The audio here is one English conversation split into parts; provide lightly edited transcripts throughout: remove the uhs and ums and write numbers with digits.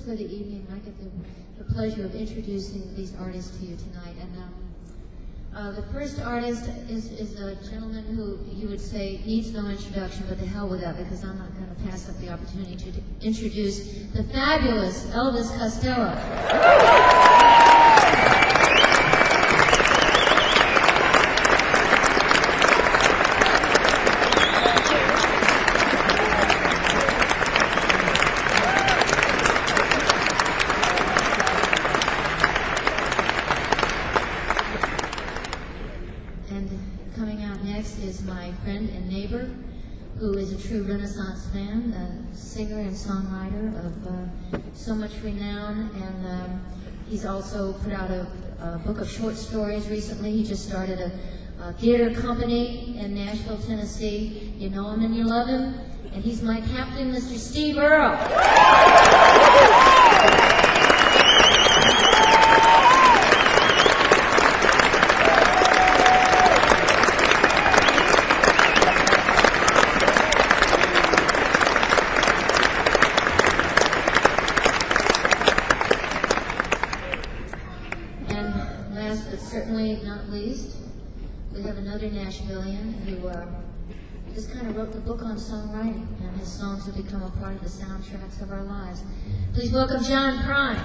for the evening. I get the pleasure of introducing these artists to you tonight. And the first artist is a gentleman who you would say needs no introduction, but the hell with that, because I'm not going to pass up the opportunity to introduce the fabulous Elvis Costello. Is my friend and neighbor, who is a true Renaissance man, a singer and songwriter of so much renown, and he's also put out a book of short stories recently. He just started a theater company in Nashville, Tennessee. You know him and you love him, and he's my captain, Mr. Steve Earle. Certainly not least, we have another Nashvilleian who just kind of wrote the book on songwriting, and his songs have become a part of the soundtracks of our lives. Please welcome John Prine.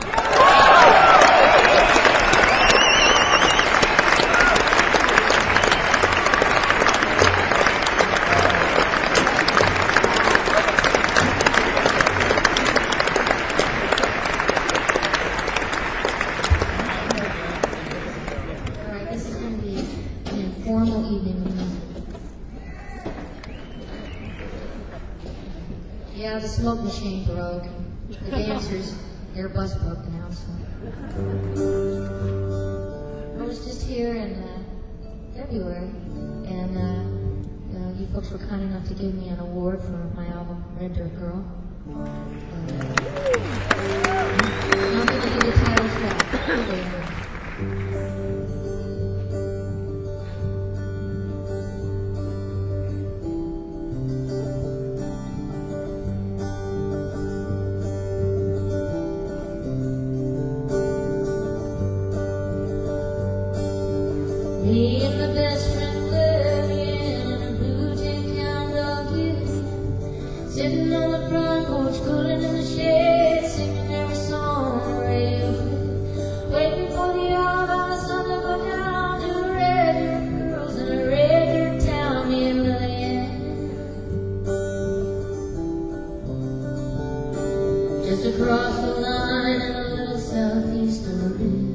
Yeah, the smoke machine broke. The dancers, their bus broke down, so. I was just here in February, and you folks were kind enough to give me an award for my album, Red Dirt Girl. I'm going to do the title track. Me and my best friend living in a blue tin can dog sitting on the front porch, cooling in the shade, singing every song on the radio, waiting for the hour by the sun to go down to the red dirt girls in a red dirt town, me and Lillian. Just across the line in a little southeast of Lillian.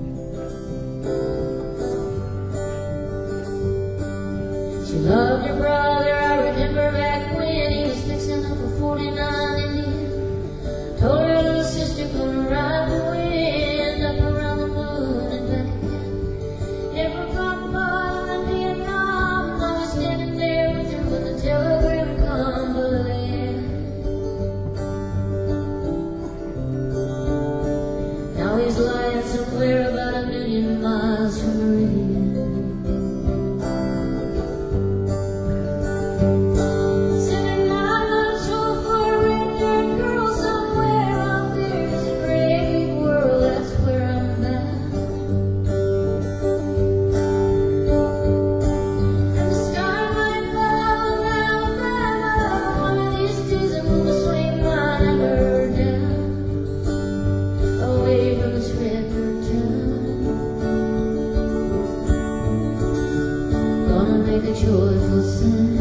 She loved her brother, I remember back when he was fixing up a 49 Indian. Told her little sister couldn't ride the wind up around the moon and back again. Never got bottom in Vietnam, I was standing there with her when the telegram come to Lillian. Now he's lying somewhere about 1,000,000 miles from Meridian. Make a joyful sound.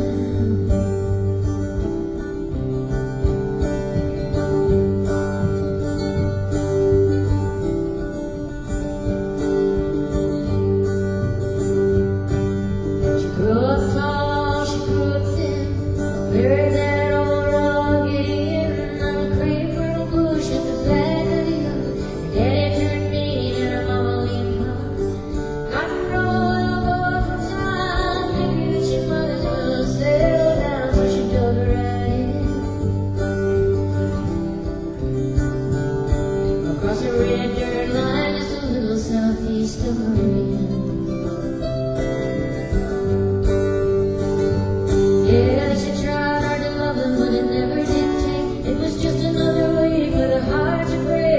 She grew up tall, she grew up thin, buried that old rugged inn on a creeper bush at the back of the hill. Her daddy turned mean and her mama leaned hard. Rock and roll, boy from time. She might as well settle down, so she dug her right in. Across the red dirt line, just a little southeast of Meridian. Yeah, she tried hard to love him, but it never did take. It was just another way for the heart to break.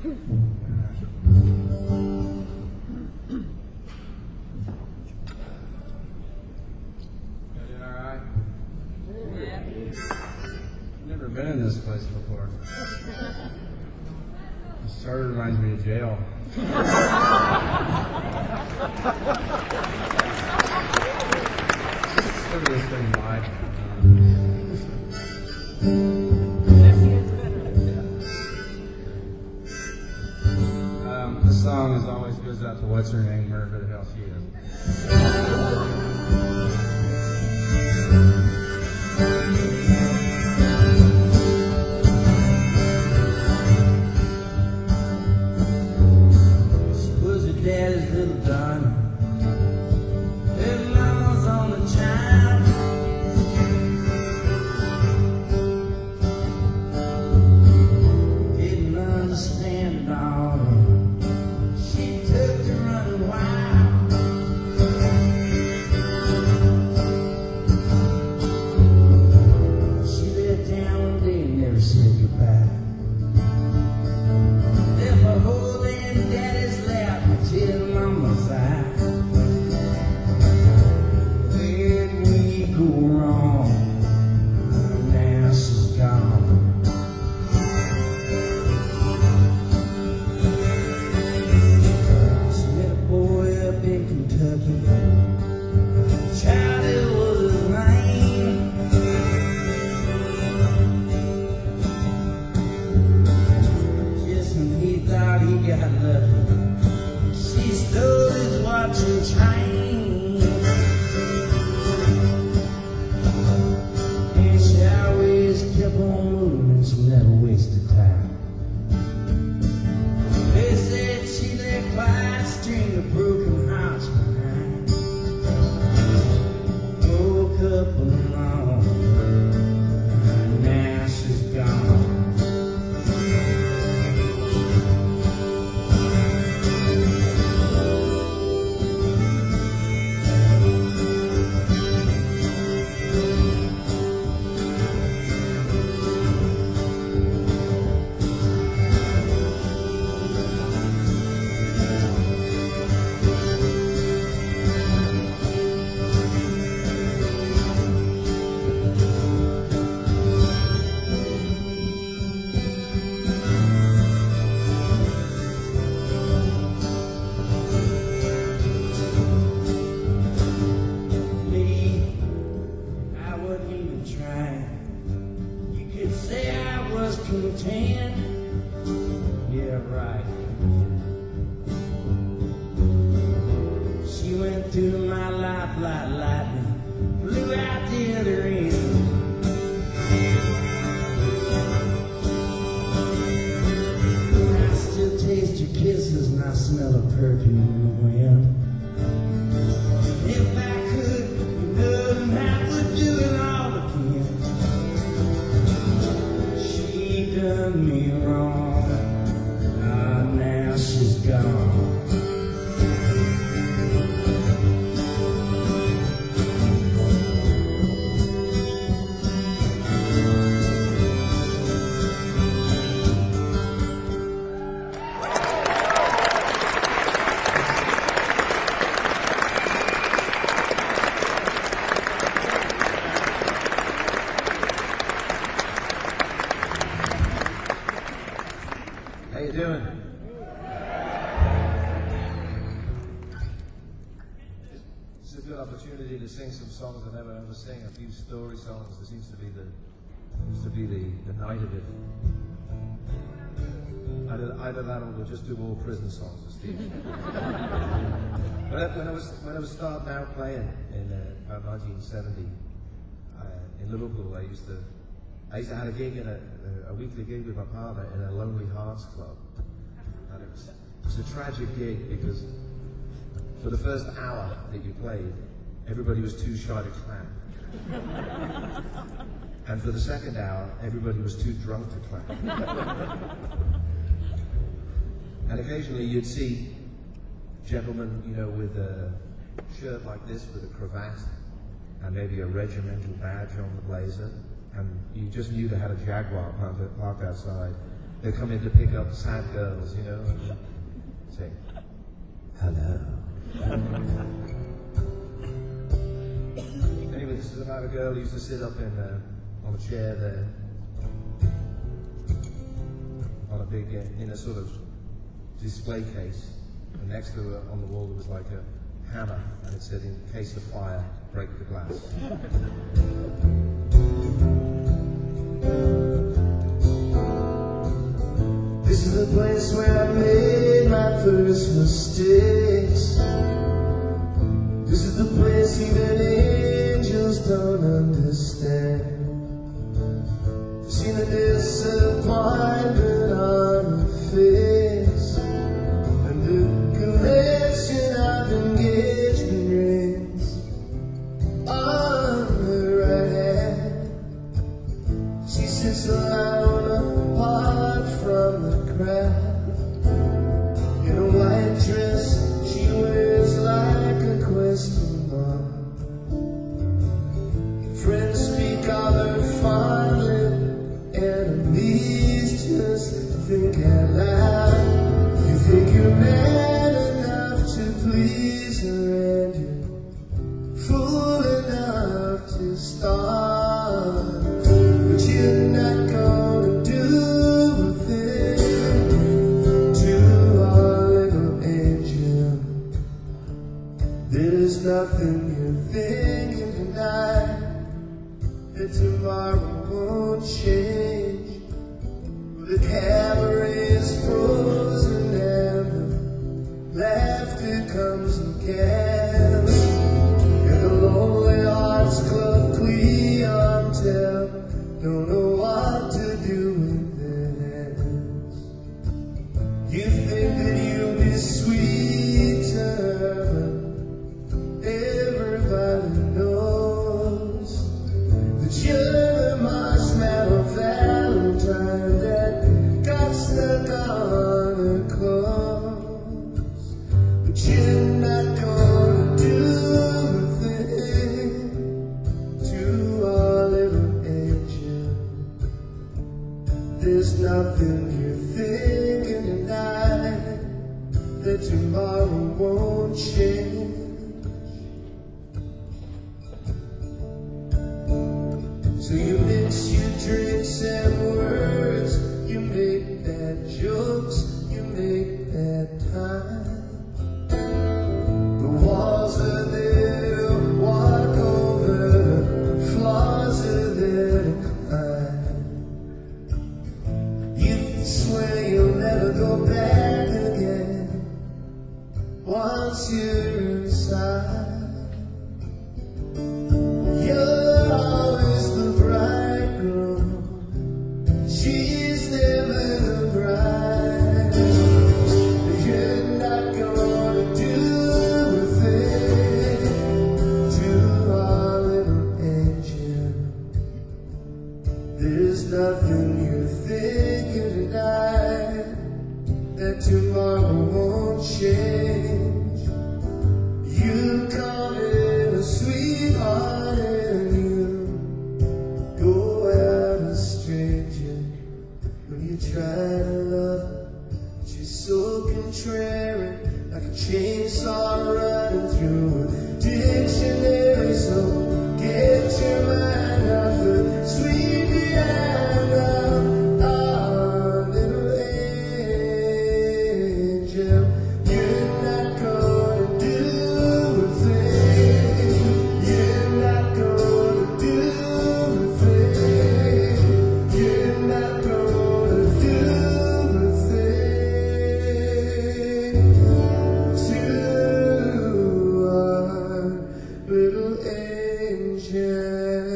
Never been in this place before. This sort of reminds me of jail. Sort of this thing live. The song is always goes out to what's her name, wherever the hell she is. Daddy's little Donnie, little mama's on the chime. Didn't understand it all. She took to running wild. She let down one day and never said goodbye. Left her hole in Daddy's lap till Mama's eye. Where'd we go wrong? Now she's gone. She met a boy up in Kentucky. Child, it was his name. Just when he thought he got lucky, she stole his watch and chain. And she always kept on moving and she never wasted time. They said she left quite a string of broken hearts behind. Woke up alone, and now she's gone. Content. Yeah, right. She went through my life like lightning, blew out the other end. I still taste your kisses and I smell her perfume in the wind. If I could, you know, I would do it all again. Done me wrong, now she's gone. How you doing? It's a good opportunity to sing some songs I never ever sing. A few story songs. There seems to be the night of it. Either that or we'll just do all prison songs with Steve. But when I was starting out playing in about 1970 in Liverpool, I used to have a gig in a weekly gig with my partner in a Lonely Hearts Club. And it was a tragic gig because for the first hour that you played, everybody was too shy to clap. And for the second hour, everybody was too drunk to clap. And occasionally you'd see gentlemen, you know, with a shirt like this with a cravat and maybe a regimental badge on the blazer, and you just knew they had a Jaguar parked outside, they come in to pick up sad girls, you know, and say, hello. Anyway, this is about a girl who used to sit up on a chair there, on a big, in a sort of display case, and next to her on the wall there was like a hammer, and it said, in case of fire, break the glass. This is the place where I made my first mistakes. This is the place even angels don't understand. I've seen the disappointment on her face, and the collection of engagement rings on her right hand. She sits alone apart from the crowd, in a white dress she wears like a question mark. Friends speak of her fondly, enemies just think out loud. You think you're man enough to please her, and you're fool enough to start, but you're not gonna do a thing to our little angel. There's nothing you're thinking tonight that tomorrow won't change. The cabaret is frozen and the laughter comes in cans, and the Lonely Hearts Club clientele don't know what to do with their hands. You think that you'll be sweet to her, but everybody knows that you're the marshmallow Valentine that got stuck on her clothes. But you're not gonna do a thing to our little angel. There's nothing you're thinking tonight that tomorrow won't change. So you mix your drinks and words, you make bad jokes, you make bad time. The walls are there to walk over, the flaws are there to climb. You swear you'll never go back again once you're inside. You're always the bridegroom, she's never the bride. You're not gonna do a thing to our little angel. There's nothing you're thinking tonight that tomorrow won't change. You come in a sweetheart and you go out a stranger. When you try to love her, she's so contrary, like a chainsaw running through a dictionary. So get your mind off the sweet piano, our little angel. You're not gonna do a thing. You're not gonna do a thing. You're not gonna do a thing to our little angel.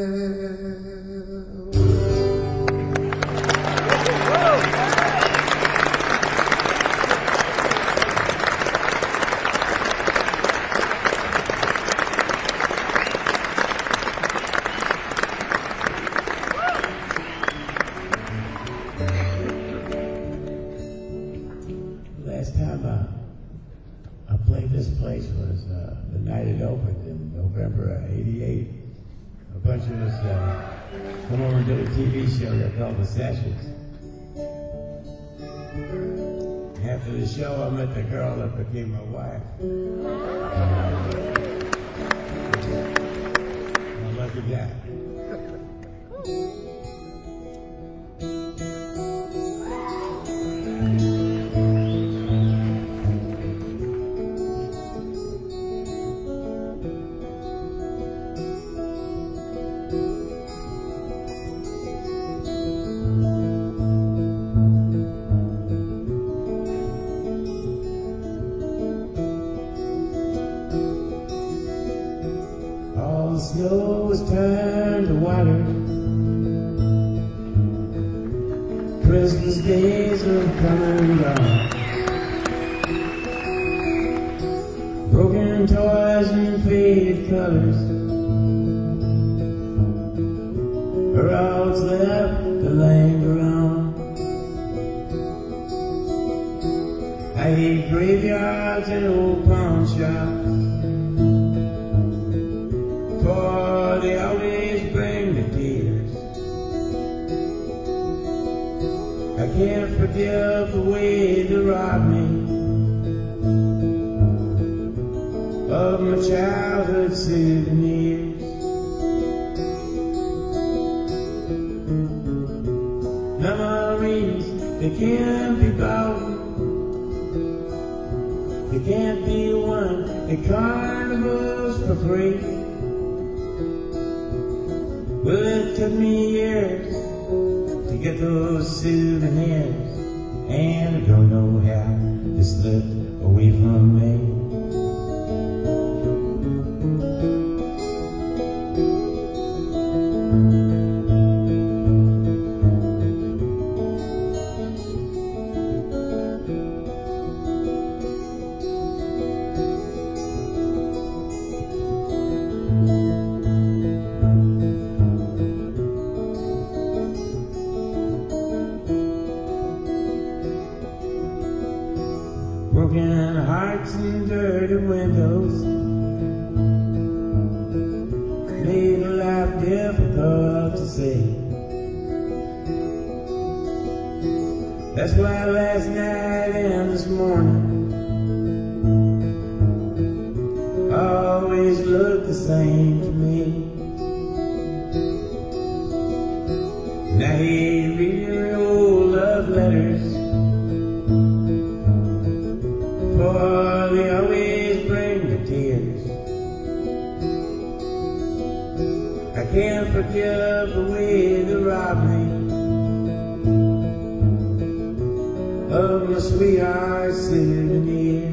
Last time I played this place was the night it opened in November of '88. A bunch of us come over and did a TV show there called The Sessions. after the show, I met the girl that became my wife. I'm a lucky guy. The snow was turned to water. Christmas days are coming round. Broken toys and faded colors are all that's left to linger around. I hate graveyards and old pawn shops, for they always bring the tears. I can't forgive the way they robbed me of my childhood souvenirs. Memories, they can't be bought, they can't be won at carnivals for free. Well, it took me years to get those souvenirs, and I don't know how they slipped away from me. Broken hearts and dirty windows made life difficult to see. That's why last night and this morning always look the same to me. And I hate reading old love letters, for they always bring the tears. I can't forgive the way they robbed me of my sweetheart's souvenirs.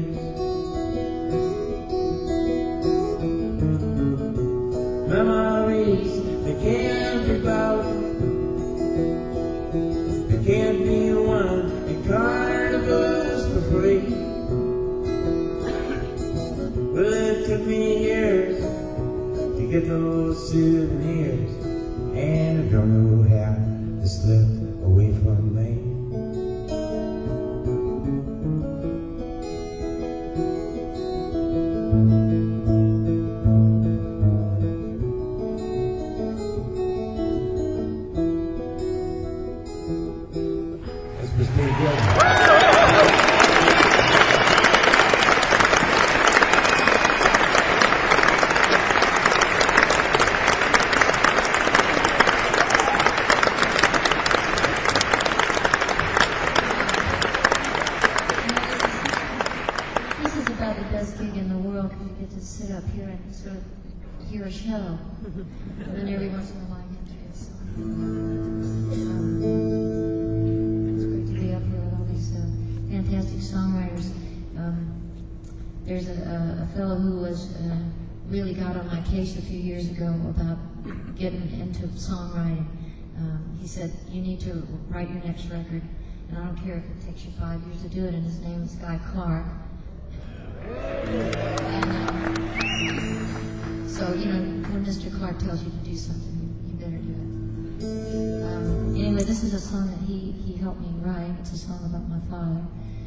Memories, they can't be bought, they can't be won at carnivals for free. Well, it took me years to get those souvenirs, and I don't know how they slipped away from me. This was pretty good. The best gig in the world because you get to sit up here and sort of hear a show, and then every once in a while you have to get some. It's great to be up here with all these fantastic songwriters. There's a fellow who was really got on my case a few years ago about getting into songwriting. He said, you need to write your next record, and I don't care if it takes you 5 years to do it, and his name is Guy Clark. And, so, you know, when Mr. Clark tells you to do something, you better do it. Anyway, this is a song that he helped me write. It's a song about my father.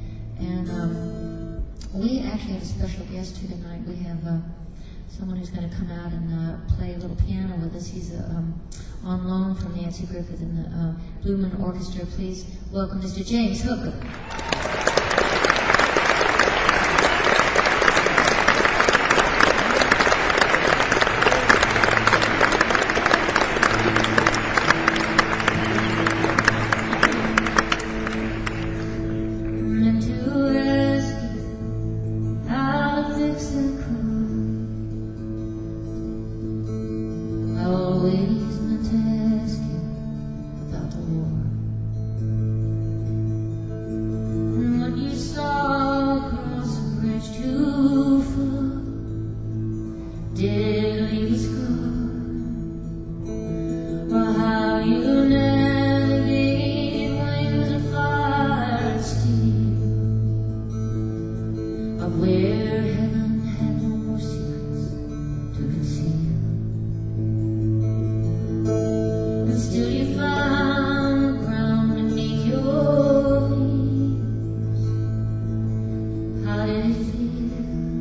And we actually have a special guest here tonight. We have someone who's going to come out and play a little piano with us. He's on loan from Nancy Griffith in the Blue Moon Orchestra. Please welcome Mr. James Hooker. How did it feel?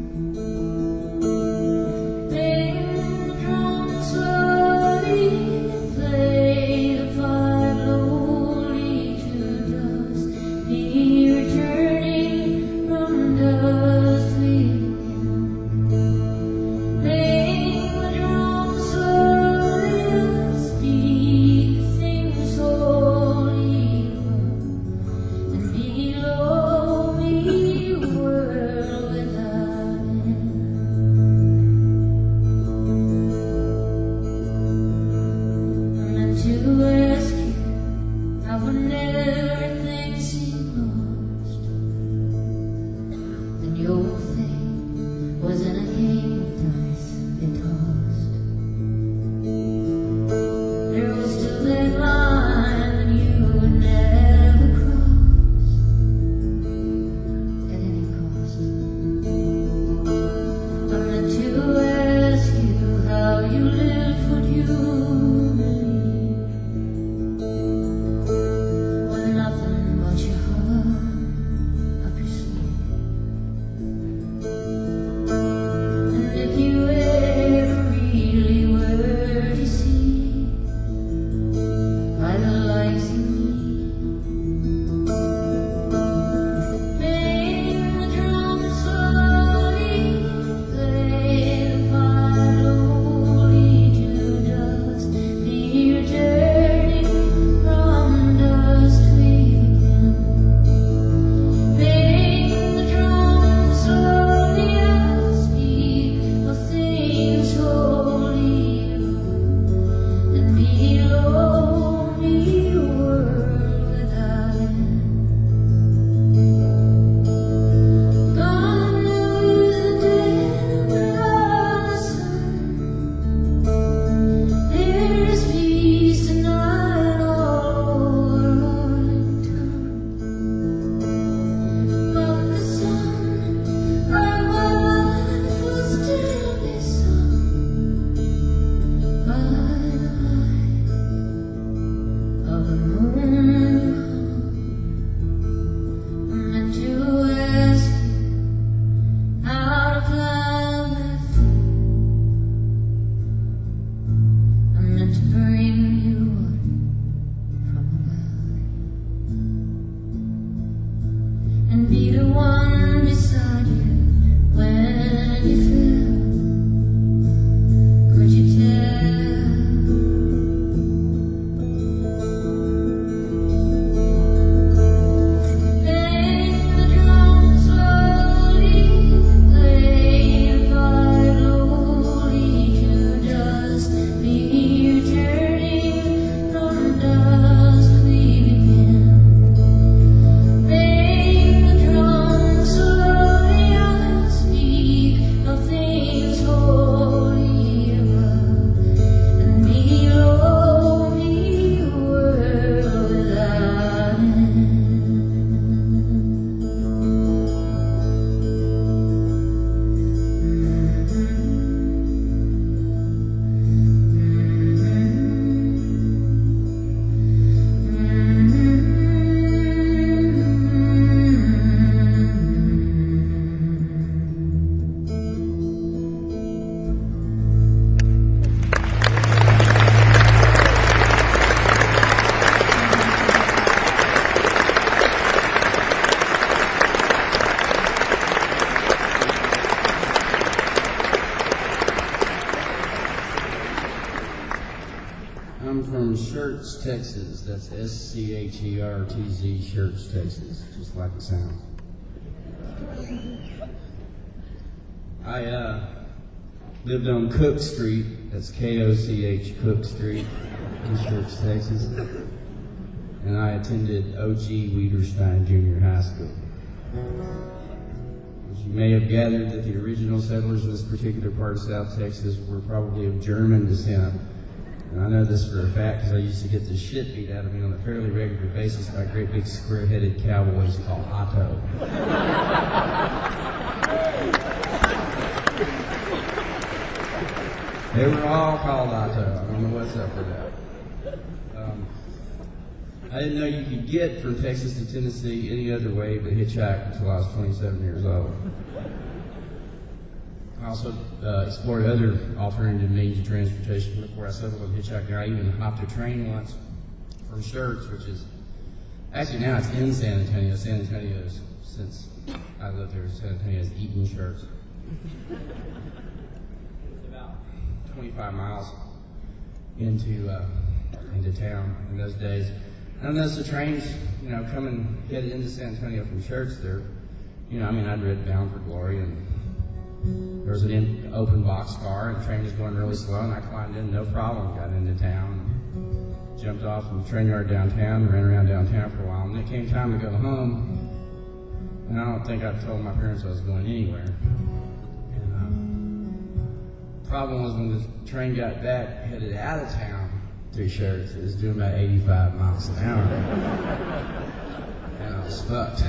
Bang the drum slowly, play the five slowly to dust. Be returning from dust we begin. Bang the drum slowly, speak things slowly, and below me world without end. I'm meant to ask you how when everything seemed lost, and your fate was in a game of dice they tossed. There was still that line that you would never cross at any cost. I'm meant to ask you how you lived what you believed, with nothing but your heart up your sleeve. And if you ever really were deceived by the likes of me, bang the drum slowly, play the five slowly to dust. Be returning from dust we begin. Bang the drum slowly, I'll speak of things holy, and below me world without end. Gone lose the day of the sun. There's peace tonight all over Arlington. But the song of my life will still be sung by the light of the moon. I'm meant to ask you how to climb that thing. I'm meant to bring you up from a valley and be the one beside you when you fell. Could you tell? Bang the drum slowly, play the five slowly to dust. Be returning from dust we begin. Bang the drum slowly, I'll speak of things holy above, and below me world without end. I'm from Schertz, Texas. That's S-C-H-E-R-T-Z, Schertz, Texas, just like it sounds. I lived on Cook Street. That's K-O-C-H, Cook Street in Schertz, Texas. And I attended O.G. Wiederstein Junior High School. As you may have gathered, that the original settlers in this particular part of South Texas were probably of German descent. And I know this for a fact because I used to get the shit beat out of me on a fairly regular basis by great big square-headed cowboys called Otto. They were all called Otto. I don't know what's up with that. I didn't know you could get from Texas to Tennessee any other way but hitchhike until I was 27 years old. I also explored other alternative means of transportation before I settled on hitchhiking. I even hopped a train once from Schertz, which is, actually now it's in San Antonio. San Antonio's, since I lived there, San Antonio's eaten Schertz. It's about 25 miles into town in those days. And as the trains, coming, headed into San Antonio from Schertz, there, I'd read Bound for Glory, and there was an open boxcar, and the train was going really slow, and I climbed in, no problem, got into town, jumped off from the train yard downtown, ran around downtown for a while, and then it came time to go home, and I don't think I told my parents I was going anywhere. And the problem was when the train got back, headed out of town, through Schertz, it was doing about 85 miles an hour. And I was fucked.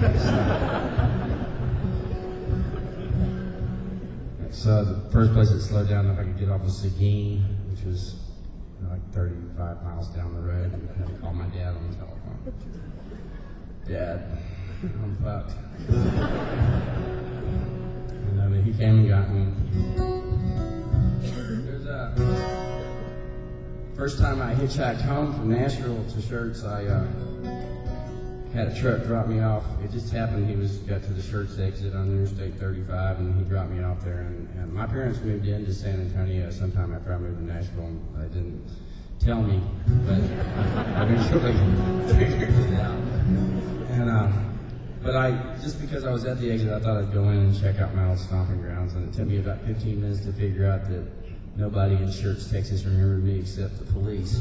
So the first place it slowed down, if I could get off, was Seguin, which was like 35 miles down the road. And I had to call my dad on the telephone. Dad, I'm fucked. And he came and got me. First time I hitchhiked home from Nashville to Schertz, I had a truck drop me off. It just happened he got to the Schertz exit on Interstate 35, and he dropped me off there. And my parents moved into San Antonio sometime after I moved to Nashville, and they didn't tell me, but I eventually figured it out. But just because I was at the exit, I thought I'd go in and check out my old stomping grounds, and it took me about 15 minutes to figure out that nobody in Schertz, Texas remembered me except the police.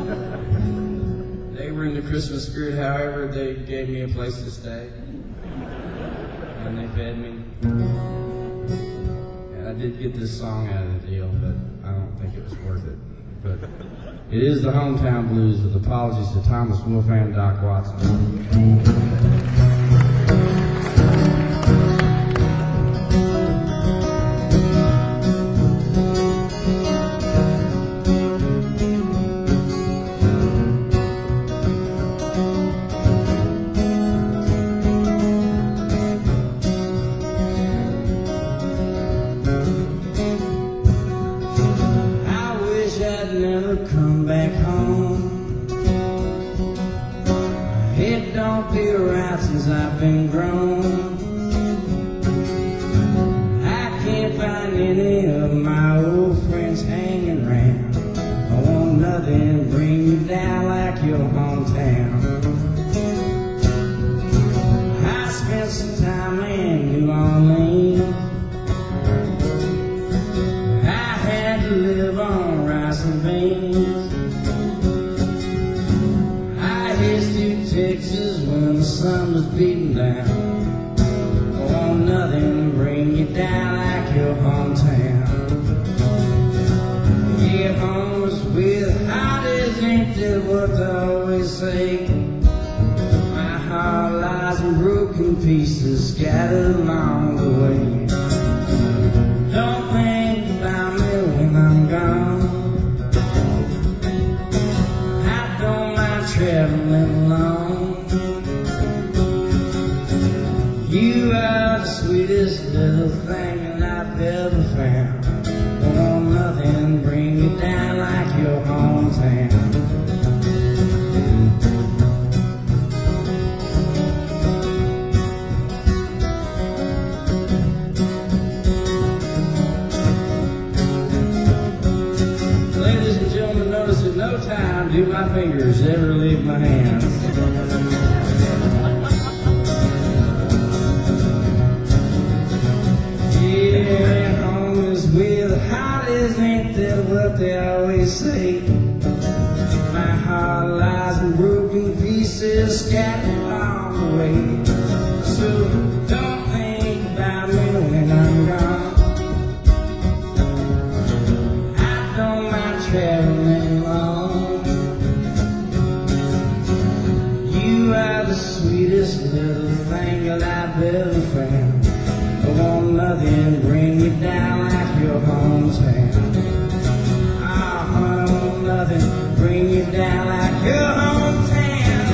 They were in the Christmas spirit, however, they gave me a place to stay. And they fed me. And I did get this song out of the deal, but I don't think it was worth it. But it is the Hometown Blues, with apologies to Thomas Wolfe and Doc Watson. I've been grown. I can't find any of my old friends hanging around. I want nothing bring you down like your hometown. I spent some time in New Orleans. I had to live on rice and beans. I headed to Texas when the sun was beating down. I want nothing bring you down like your hometown. Yeah, home is where the heart is, ain't that what they always say? My heart lies in broken pieces scattered along the way. Don't think about me when I'm gone. I don't mind traveling alone. You are the sweetest little thing that I've ever found. I want nothing bring you down like your hometown. Ladies and gentlemen, notice at no time do my fingers ever leave my hands. Yeah, home is where the heart is, ain't that what they always say? My heart lies in broken pieces scattered along the way. So don't think about me when I'm gone. I don't mind traveling alone. You are the sweetest little thing that I've ever found. I want nothing bring you down like your hometown. I want nothing bring you down like your hometown.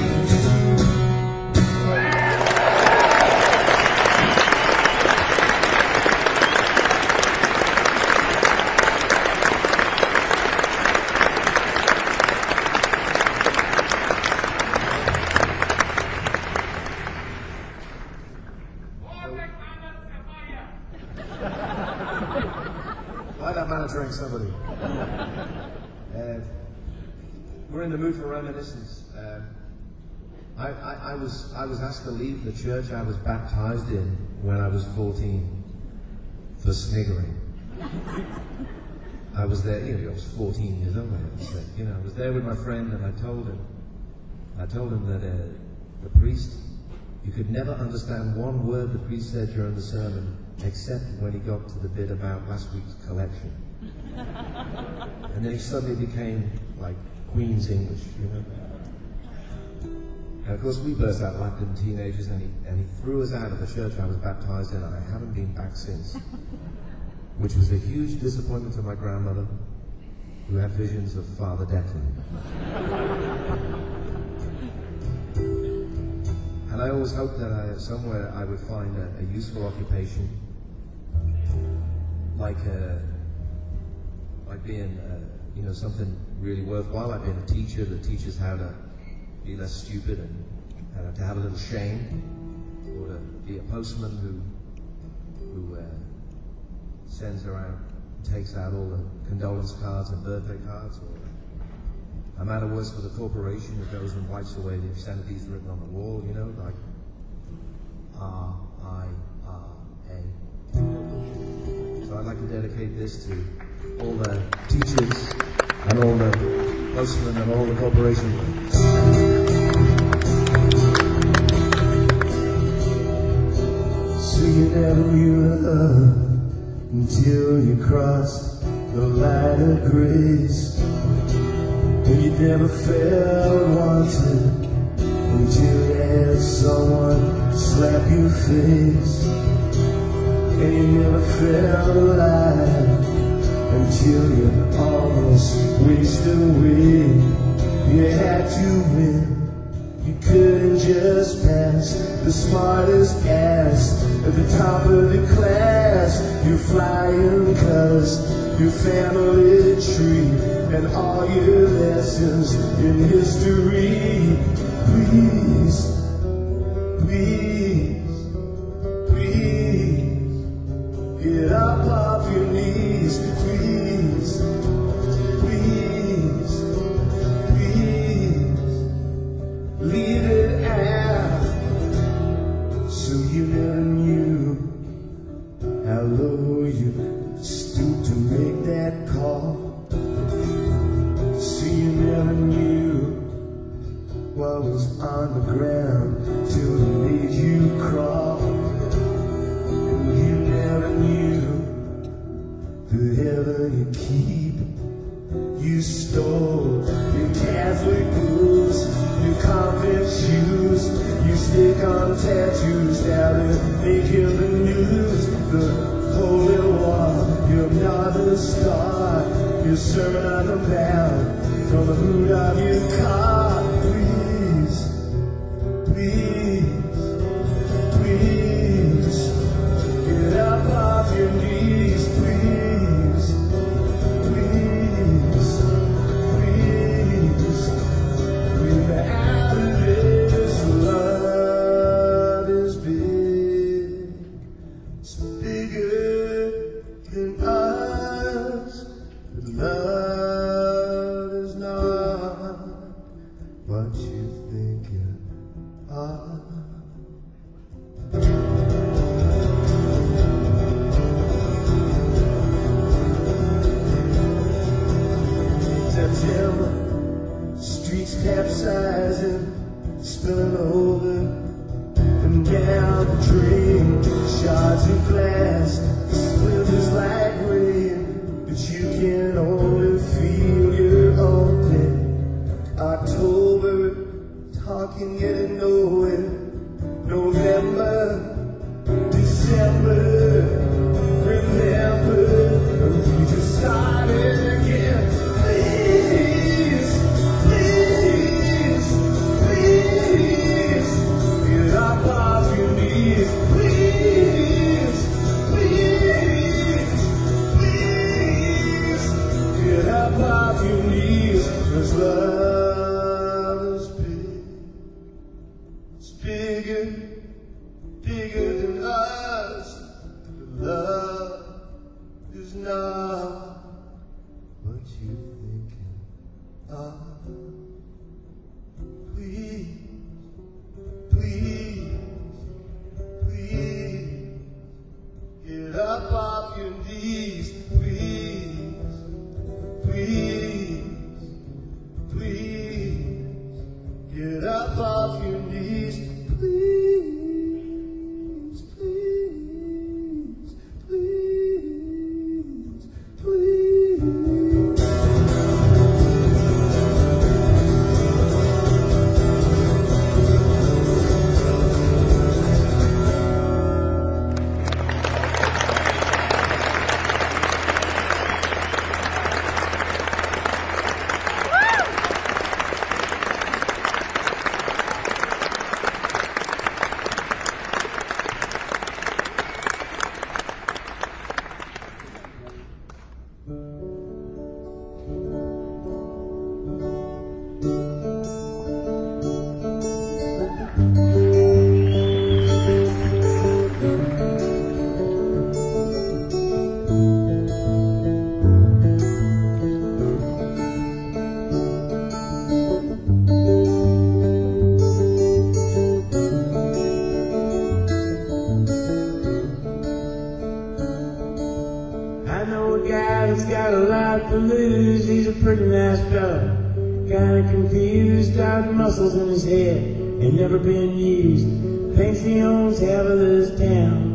that man a drink, somebody. We're in the mood for reminiscence. I was asked to leave the church I was baptized in when I was 14 for sniggering. I was there, I was 14 years old. I was there with my friend, and I told him that the priest, you could never understand one word the priest said during the sermon, except when he got to the bit about last week's collection. And then he suddenly became like Queen's English, And of course we burst out laughing, teenagers, and he threw us out of the church I was baptized in, and I haven't been back since. Which was a huge disappointment to my grandmother, who had visions of Father Declan. And I always hoped that somewhere I would find a useful occupation, like being, something really worthwhile. Like being a teacher that teaches how to be less stupid and to have a little shame, or to be a postman who sends around, takes out all the condolence cards and birthday cards, or a man who works for the corporation who goes and wipes away the obscenities written on the wall, like R-I-R-A. So I'd like to dedicate this to all the teachers and all the postmen and all the corporation. So you never knew love until you crossed the line of grace, and you never felt wanted until you had someone slap your face, and you never felt alive until you almost wasted away. You had to win. You couldn't just pass the smartest ass at the top of the class. You're flying cause your family tree and all your lessons in history. Please, please, please, get up off your knees. Please, please, please, leave it out. So you never knew how low you stooped to make that call. So you never knew what was on the ground till it made you crawl. And you never knew the heaven you keep. You stole your Catholic boots, your convent shoes. You stick on tattoos that are making the news. The holy war, your Northern Star, your sermon on the mount from the hood of your car. Please, please, please, get up off your knees. Please, please, please, we're out of this. Love is big, it's bigger than us, but love is not. off your knees, please, please, please. Get up off your knees, please, please, please, please. Got a lot to lose, he's a pretty nice fella. Kinda confused, got muscles in his head, ain't never been used. Thinks he owns half of this town.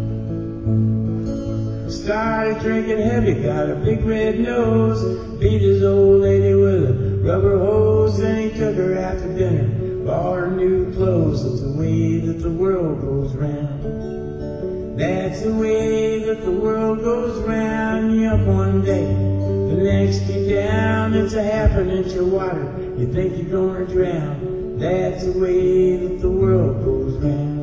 Started drinking heavy, got a big red nose. Beat his old lady with a rubber hose, then he took her out to dinner. Bought her new clothes, it's the way that the world goes round. That's the way that the world goes round. You're up one day, the next you're down. It's a half an inch of water, you think you're gonna drown. That's the way that the world goes round.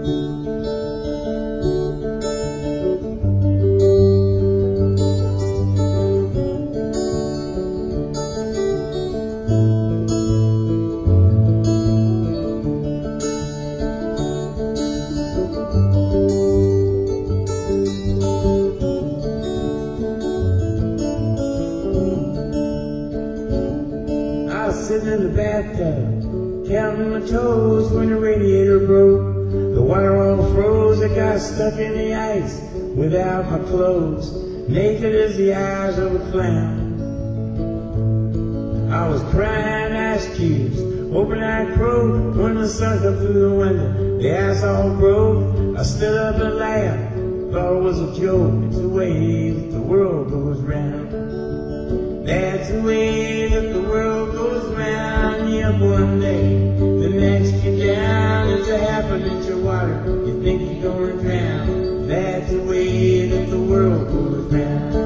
Sitting in the bathtub, counting my toes when the radiator broke. The water all froze, I got stuck in the ice without my clothes, naked as the eyes of a clown. I was crying ice cubes, hoping I'd croak when the sun come through the window. The ice all broke, I stood up and laughed, thought it was a joke. It's the way that the world goes round. That's the way that the world goes round. You're up one day, the next you're down. It's a half an inch of water, you think you're gonna drown. That's the way that the world goes round.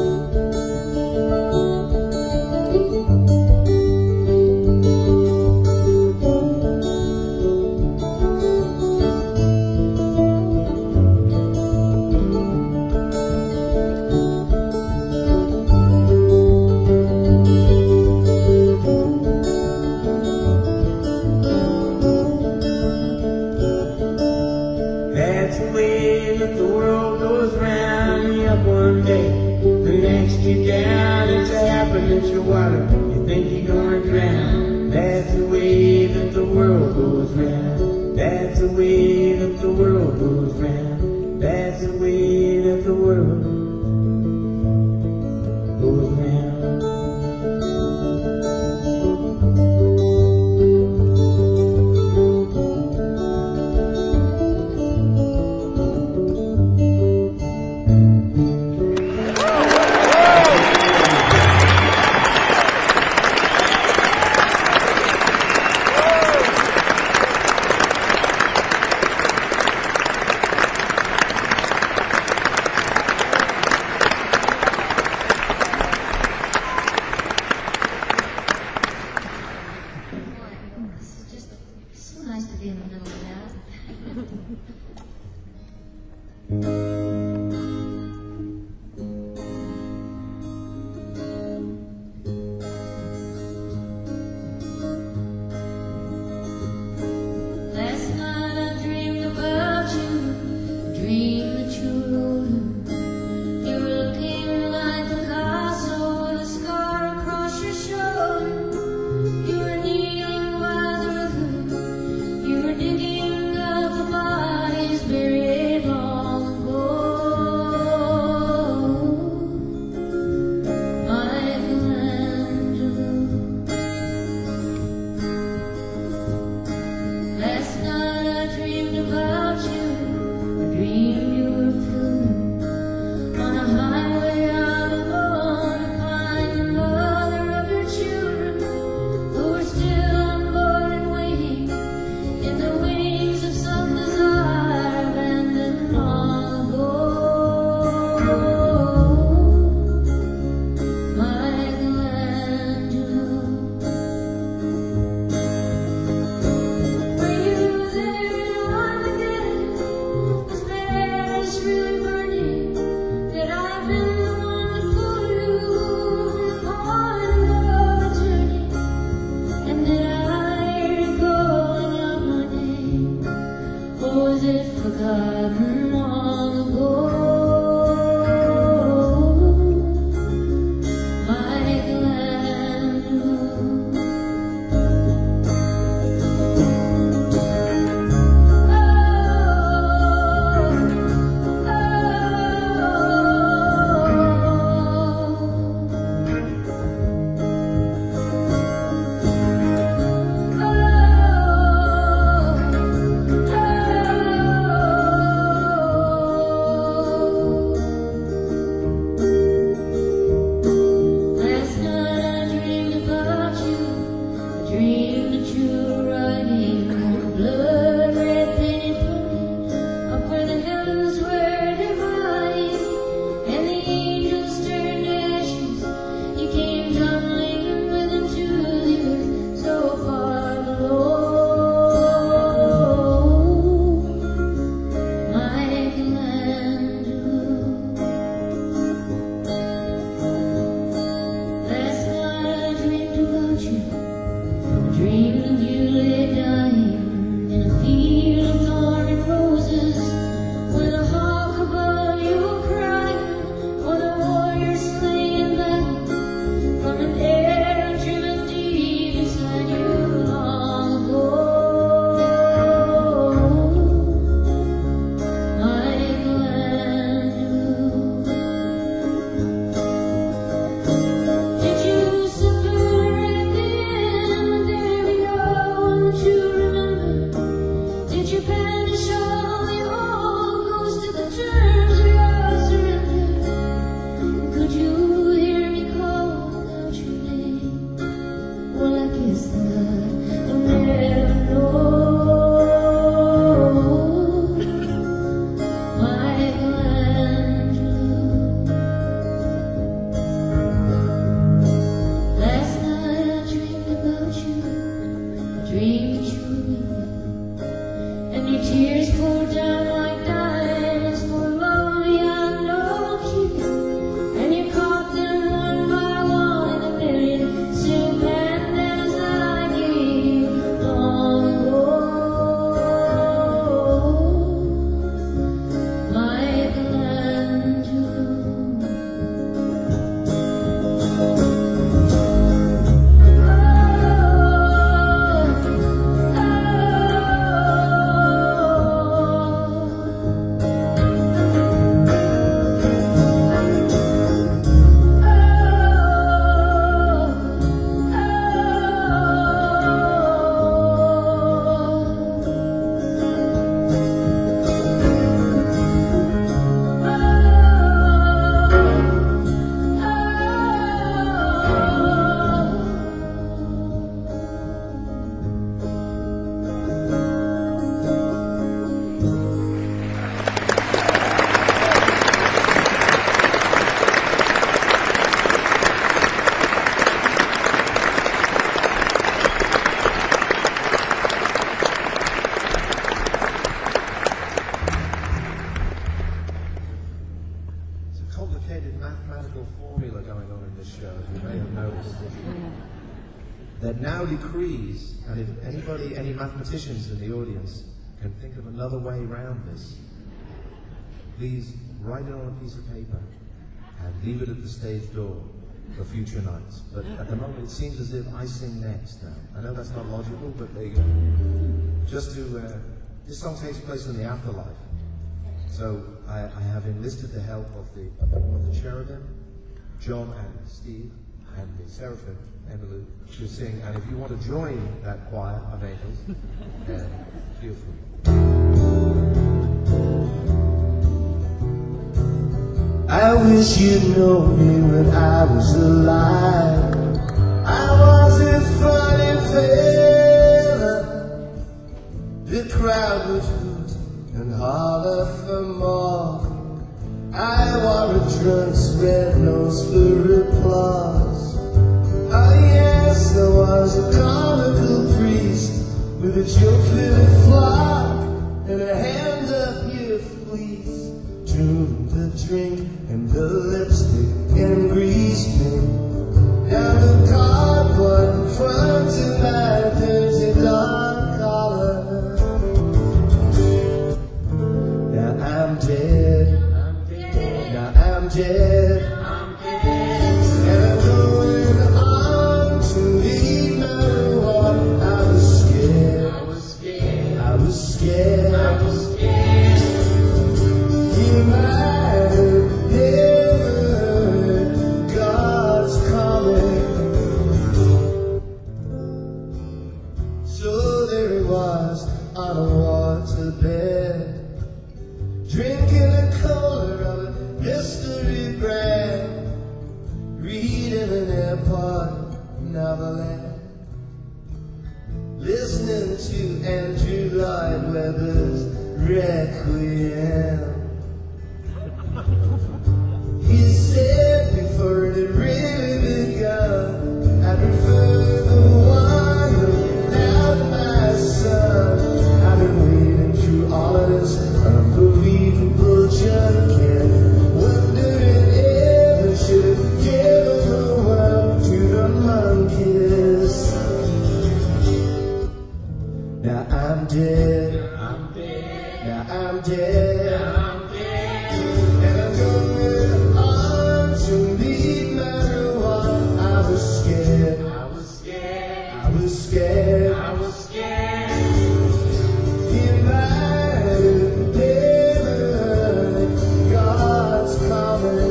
That's the way that the world goes round. You're up one day, the next you're down. It's a half an inch of water, you think you're gonna drown. That's the way that the world goes round. That's the way that the world goes round. That's the way that the world goes round. that now decrees, and if anybody, any mathematicians in the audience can think of another way around this, please write it on a piece of paper and leave it at the stage door for future nights. But at the moment it seems as if I sing next now. I know that's not logical, but there you go. Just to, this song takes place in the afterlife. So I have enlisted the help of the cherubim, John and Steve, and the seraphim, Emmylou, to sing. And if you want to join that choir of angels, feel free. I wish you'd known me when I was alive. I was a funny fella. The crowd would hoot and holler for more. I wore a drunk's red nose for applause. Oh yes, I was a comical priest with a joke for the flock and a hand up your fleece. Tuned the drink and the lipstick and grease me down the cardboard in front of my dirty dog collar. Yeah, I'm dead. Now I'm dead. And I'm going on to meet my reward. I was scared. I was scared. You might have never heard God's coming. So there he was on a waterbed, drinking a cola of a mystery brand, reading an airport novelette, listening to Andrew Lloyd Webber's Requiem. He said before it had really begun, I prefer the one without my son. I've been wading through all of this unbelievable junk and wondering if I should have given the world to the monkeys. Now I'm dead. Now I'm dead. And I'm going on to meet my reward. I was scared. I was scared. You might have never heard God's coming.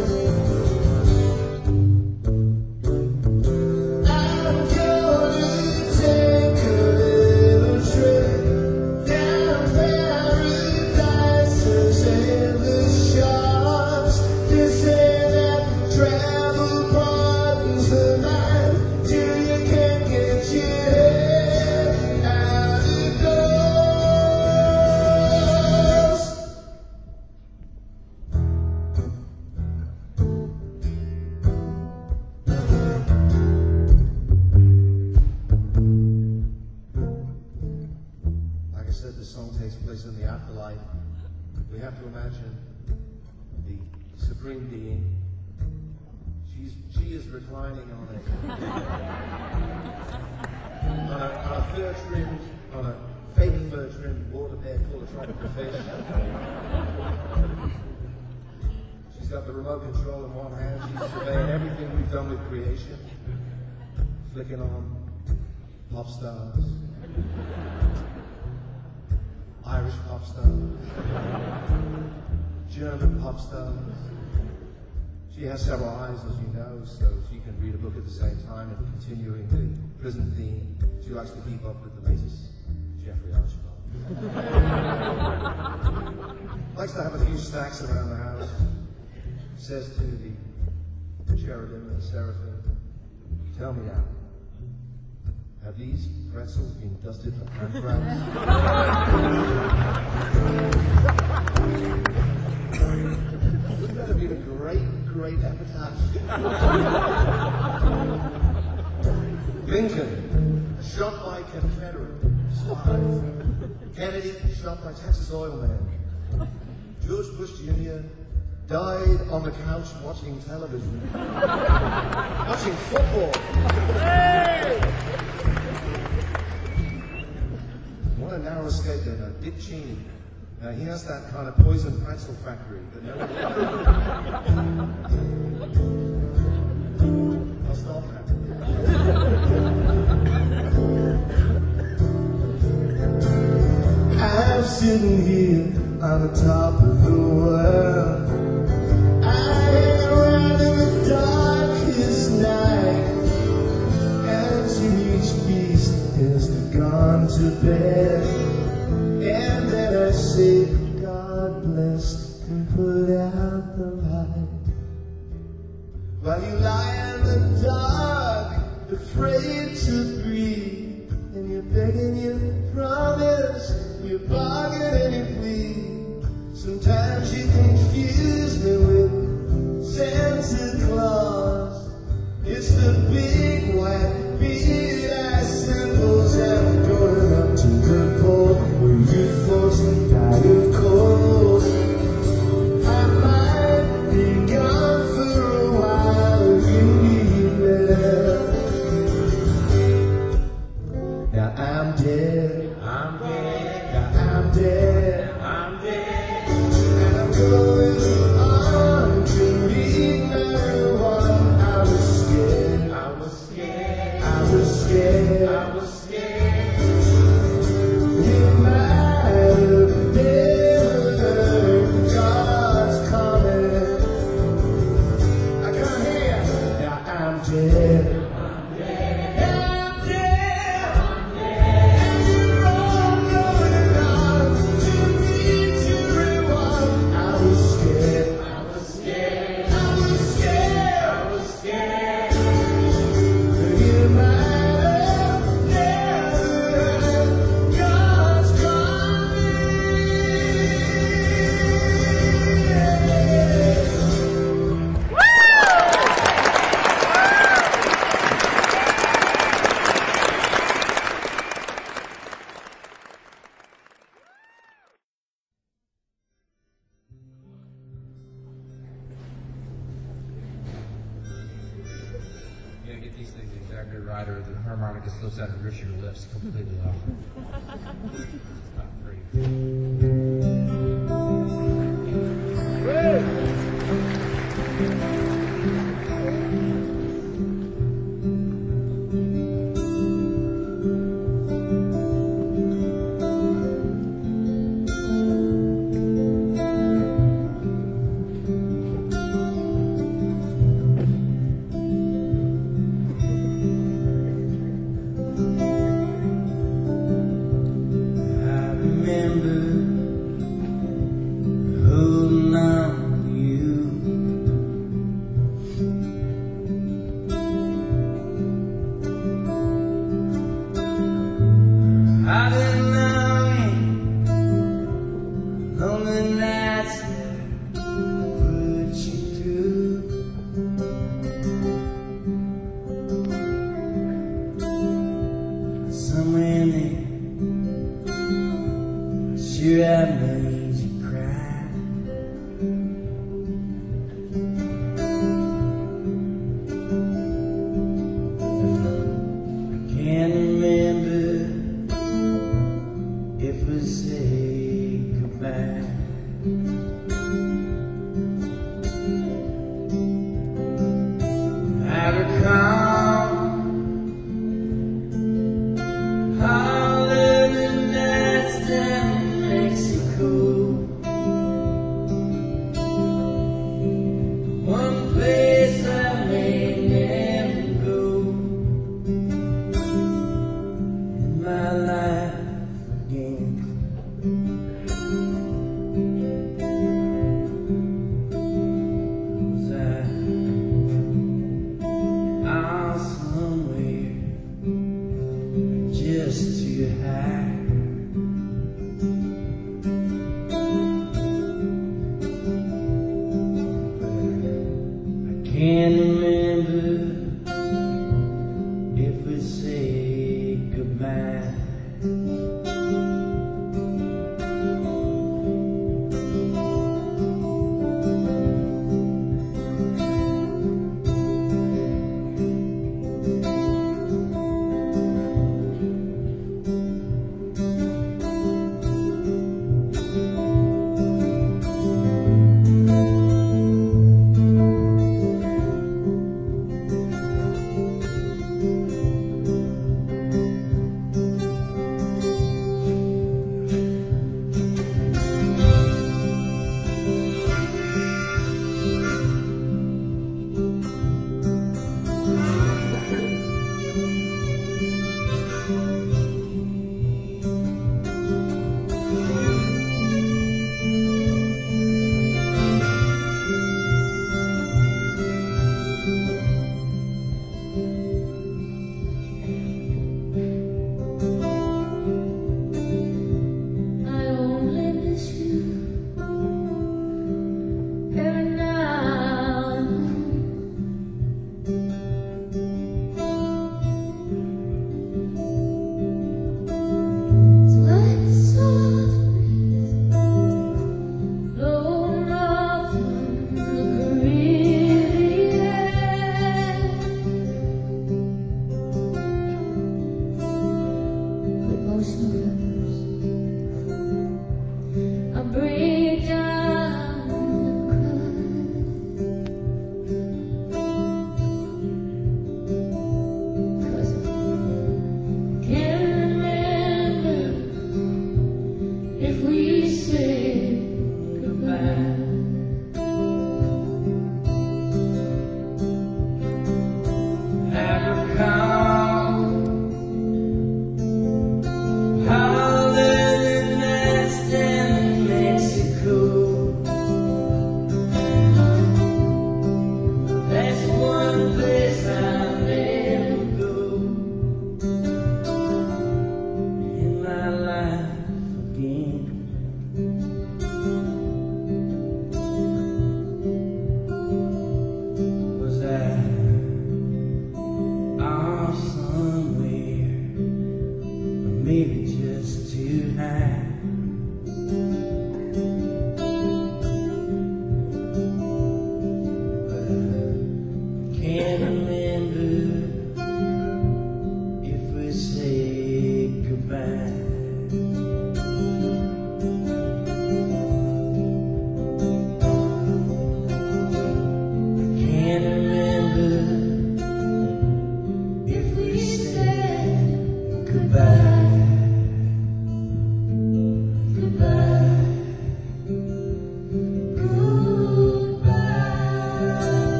I'm gonna take a little trip down Paradise's endless shores. They say that travel broadens the mind till you can't get your head out the doors. Like I said, the song takes place in the afterlife. We have to imagine the Supreme Being. She is reclining on a fur-trimmed, on a fake fur-trimmed waterbed full of tropical fish. She's got the remote control in one hand. She's surveying everything we've done with creation, flicking on pop stars, Irish pop stars, German pop stars. She has several eyes, as you know, so she can read a book at the same time and continuing the prison theme. She likes to keep up with the latest Jeffrey Archibald. Likes to have a few snacks around the house. Says to the cherubim and seraphim, tell me now, have these pretzels been dusted for anthrax? Wouldn't that have been a great epitaph? Lincoln, shot by Confederate spies. Kennedy, shot by Texas oil men. George Bush Jr. died on the couch watching television. Watching football. What a narrow escape there. Dick Cheney. He has that kind of poison pretzel factory that no one... I'll stop that. I'm sitting here on the top of the world. I hang around in the darkest night, and each beast has gone to bed. And then I say, God bless and put out the light. While you lie in the dark, afraid to breathe, and you're begging, you promise, you bargain and you plead. Sometimes you confuse me with Santa Claus. It's the big white beard-eyed symbols that are going up to the pole where you folks die of cold. I might be gone for a while if you need me. Now I'm dead. Now I'm dead. And I'm these things exactly right, or the harmonica slips out and rips your lips completely off. Not great.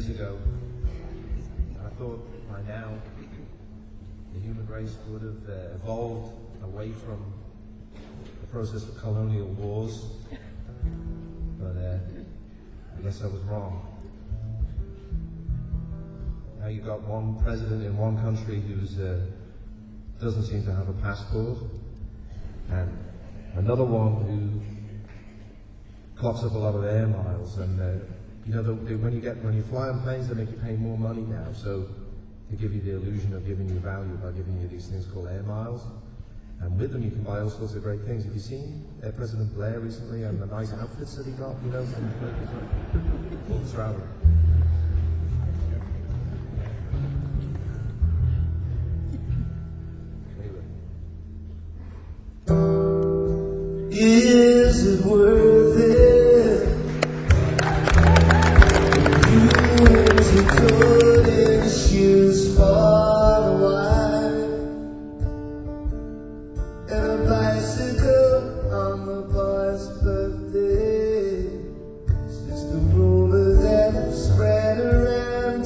days ago. I thought by now the human race would have evolved away from the process of colonial wars, but I guess I was wrong. Now you've got one president in one country who doesn't seem to have a passport, and another one who clocks up a lot of air miles. And you know, when you fly on planes, they make you pay more money now, so they give you the illusion of giving you value by giving you these things called air miles. And with them you can buy all sorts of great things. Have you seen President Blair recently and the nice outfits that he got, you know, from all the traveling? Is it worth it? You went to court in shoes for a while, and a bicycle on the boy's birthday. It's just a rumor that spread around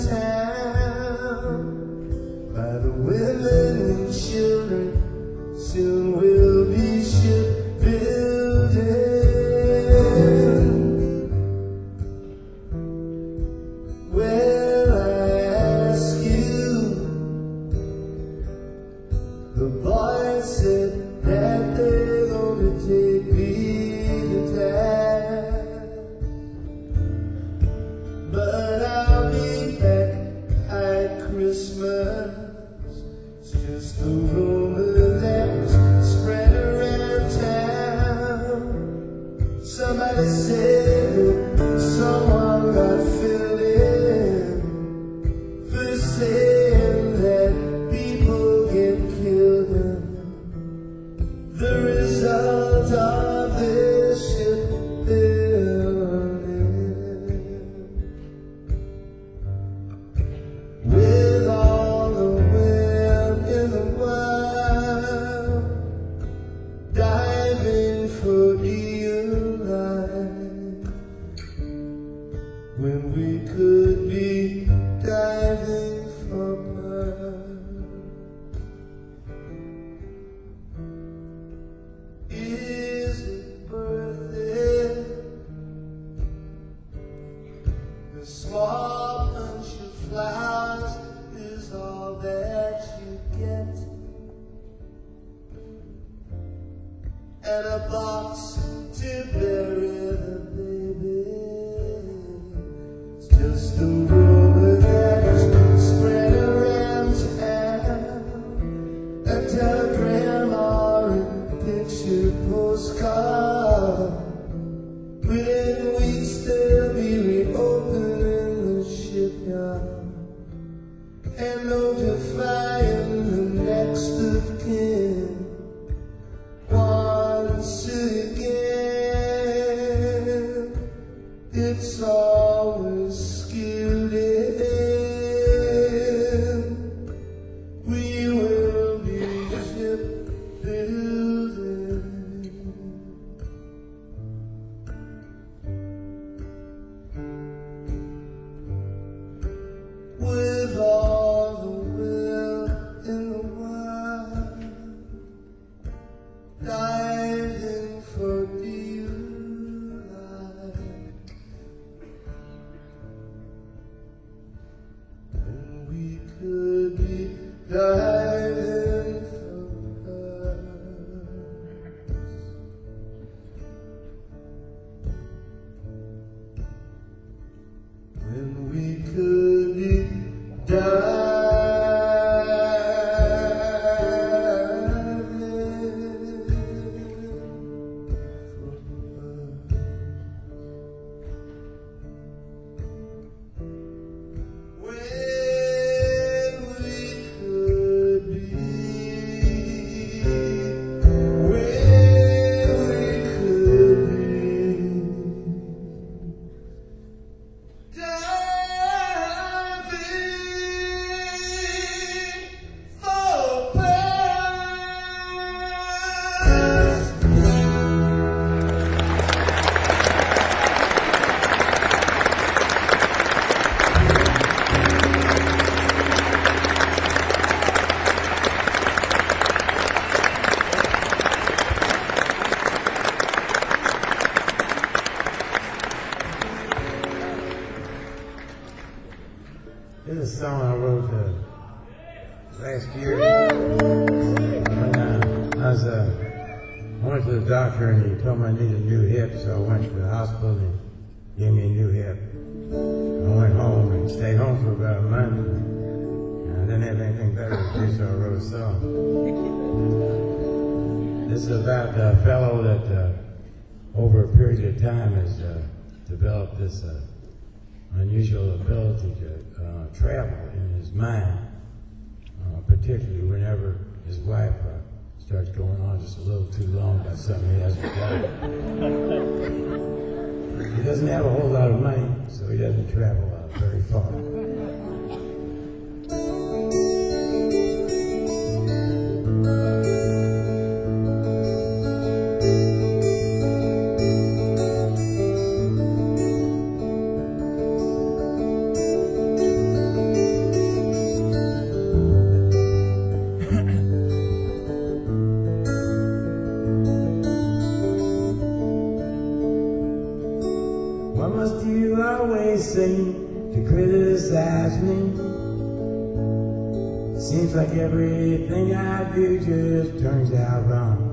town by the women and children. Soon will be shipbuilding. Well, I ask you, the boy said that they're gonna take me to task, but I'll be back at Christmas. It's just a rumor that's spread around town. Somebody said that someone got filled in for saying that people get killed, and the result of this shipbuilding. With all the wind in the world, diving for dear life, when we could be diving for pearl. Is it worth it? The small bunch of flowers is all that you get, and a box to bury the baby. It's just a rumor that's spread around town. A telegram or a picture postcard. Within weeks they'll be reopening the shipyard and notifying the next of kin. Once again, it's always skewed in. We will be shipbuilding. With all the will in the world, diving for dear life, and we could be diving for pearls, when we could be diving. Diving This is a song I wrote last year. When I went to the doctor and he told me I needed a new hip, so I went to the hospital and he gave me a new hip. I went home and stayed home for about a month. And I didn't have anything better to do, so I wrote a song. This is about a fellow that over a period of time has developed this unusual ability to travel in his mind, particularly whenever his wife starts going on just a little too long about something he hasn't done. He doesn't have a whole lot of money, so he doesn't travel very far. Why must you always seem to criticize me? Seems like everything I do just turns out wrong.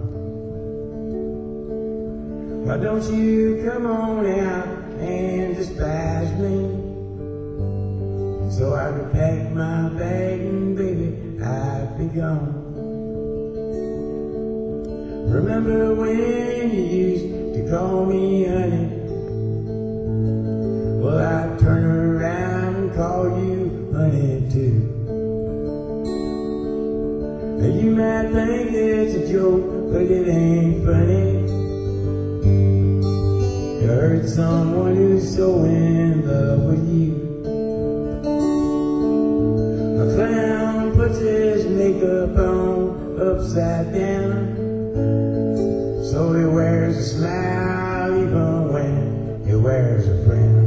Why don't you come on out and despise me, so I could pack my bag and baby, I'd be gone. Remember when you used to call me honey? Well, I'd turn around and call you honey too. Now you might think it's a joke, but it ain't funny to hurt someone who's so in love with you. A clown puts his makeup on upside down, so he wears a smile even when he wears a frown.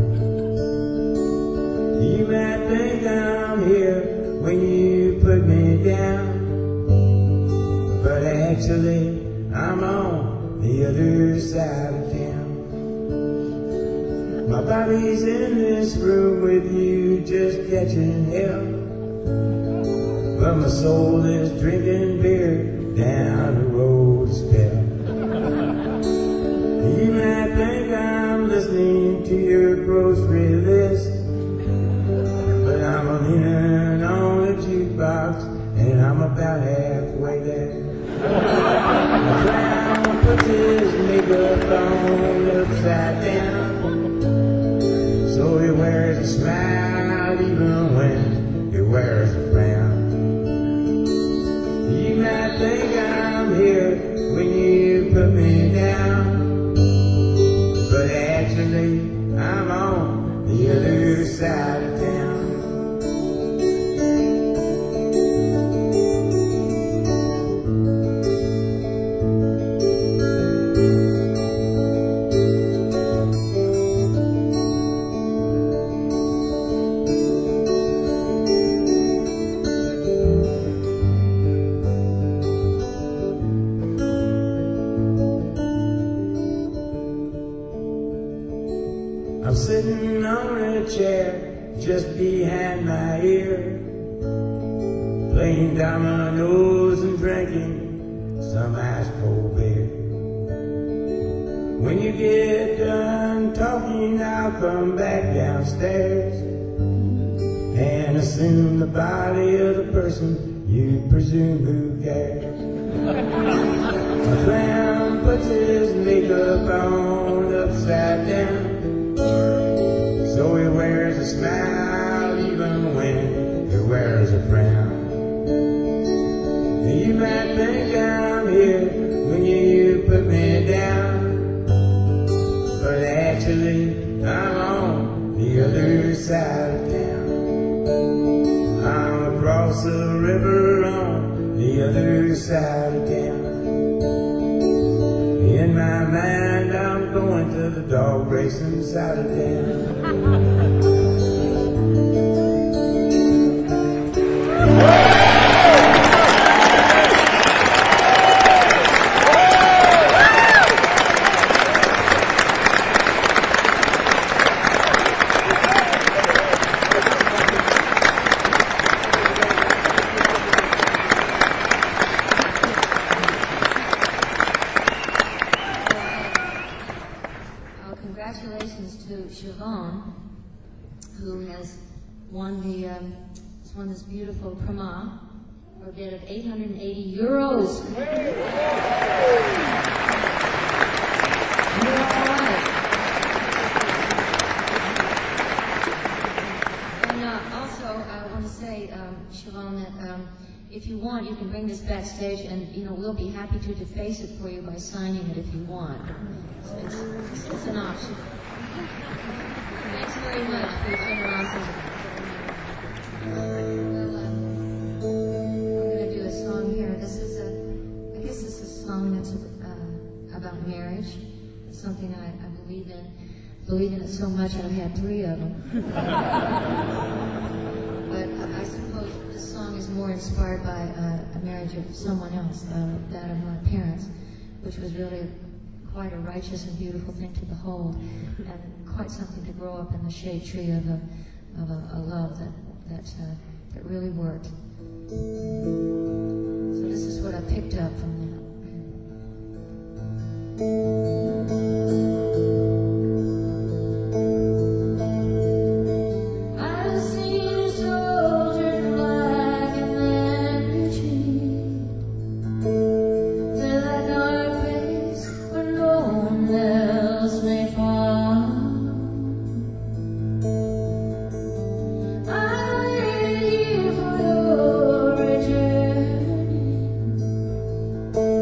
You might think I'm here when you put me down, but actually I'm on the other side of town. My body's in this room with you just catching hell, but my soul is drinking beer down the road a spell. You might think I'm listening to your grocery list, I'm leaning on a jukebox, and I'm about halfway there. The clown puts his makeup on upside down, so he wears a smile even when he wears a frown. You might think I'm here when you put me down, but actually I'm on the other side of town. I'm sitting on a chair just behind my ear, playing dominoes and drinking some ice cold beer. When you get done talking, I'll come back downstairs and assume the body of the person you presume who cares. A clown puts his makeup on upside down, so he wears a smile even when he wears a frown. You might think I'm here when you put me down, but actually I'm on the other side of town. I'm across the river on the other side of town. In my mind I'm going to the dog racing side of town. This one is beautiful, Prama, for a bid of €880. You're all right. And also, I want to say, Siobhan, that if you want, you can bring this backstage, and we'll be happy to deface it for you by signing it if you want. So it's an option. Thanks very much for your generosity. Well, I'm going to do a song here. This is a song that's about marriage. It's something I believe in. I believe in it so much I've had 3 of them. But I suppose this song is more inspired by a marriage of someone else, that of my parents, which was really quite a righteous and beautiful thing to behold, and quite something to grow up in the shade tree of a love that really worked. So this is what I picked up from that. I've seen a soldier like a man retreat to that dark place where no one else may fall. I wait here for your return.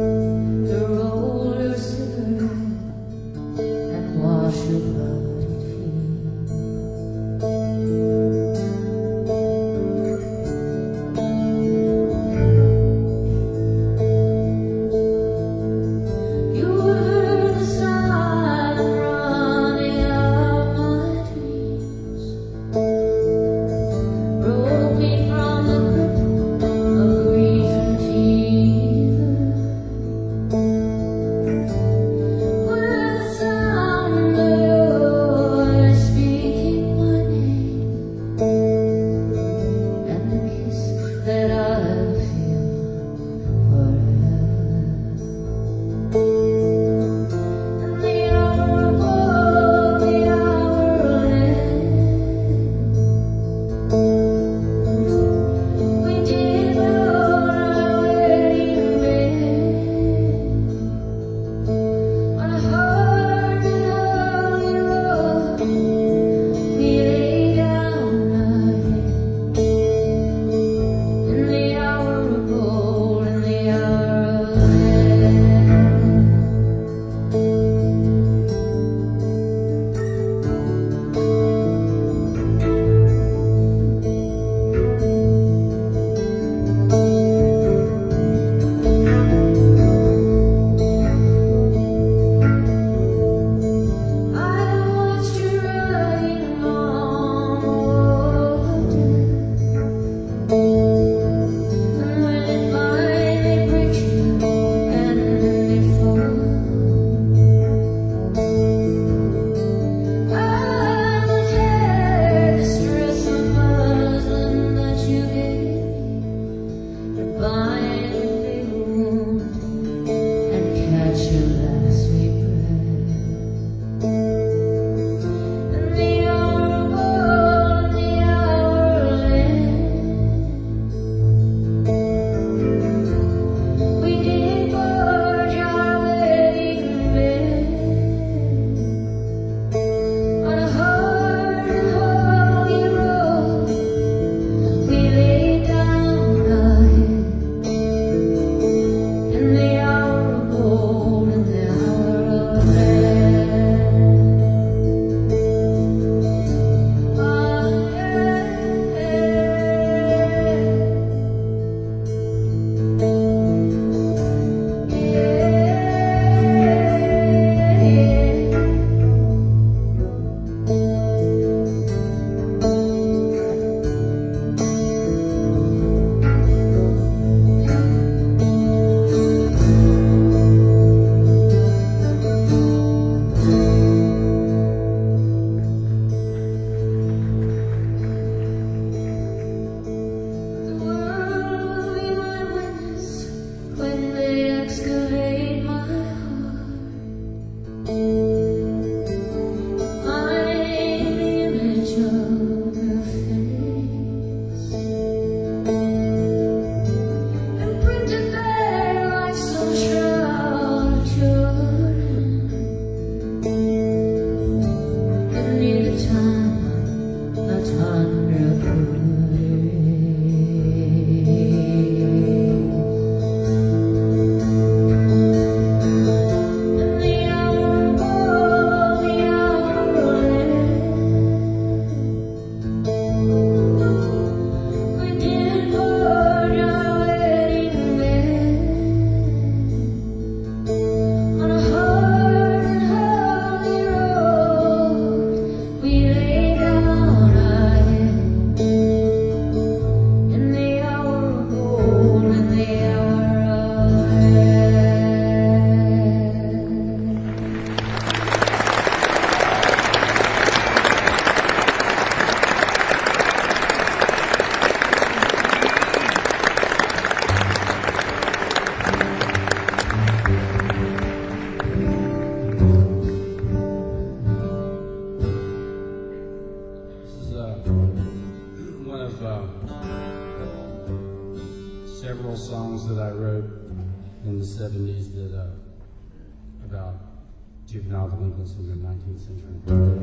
several songs that I wrote in the 70s that about juvenile delinquents in the 19th century.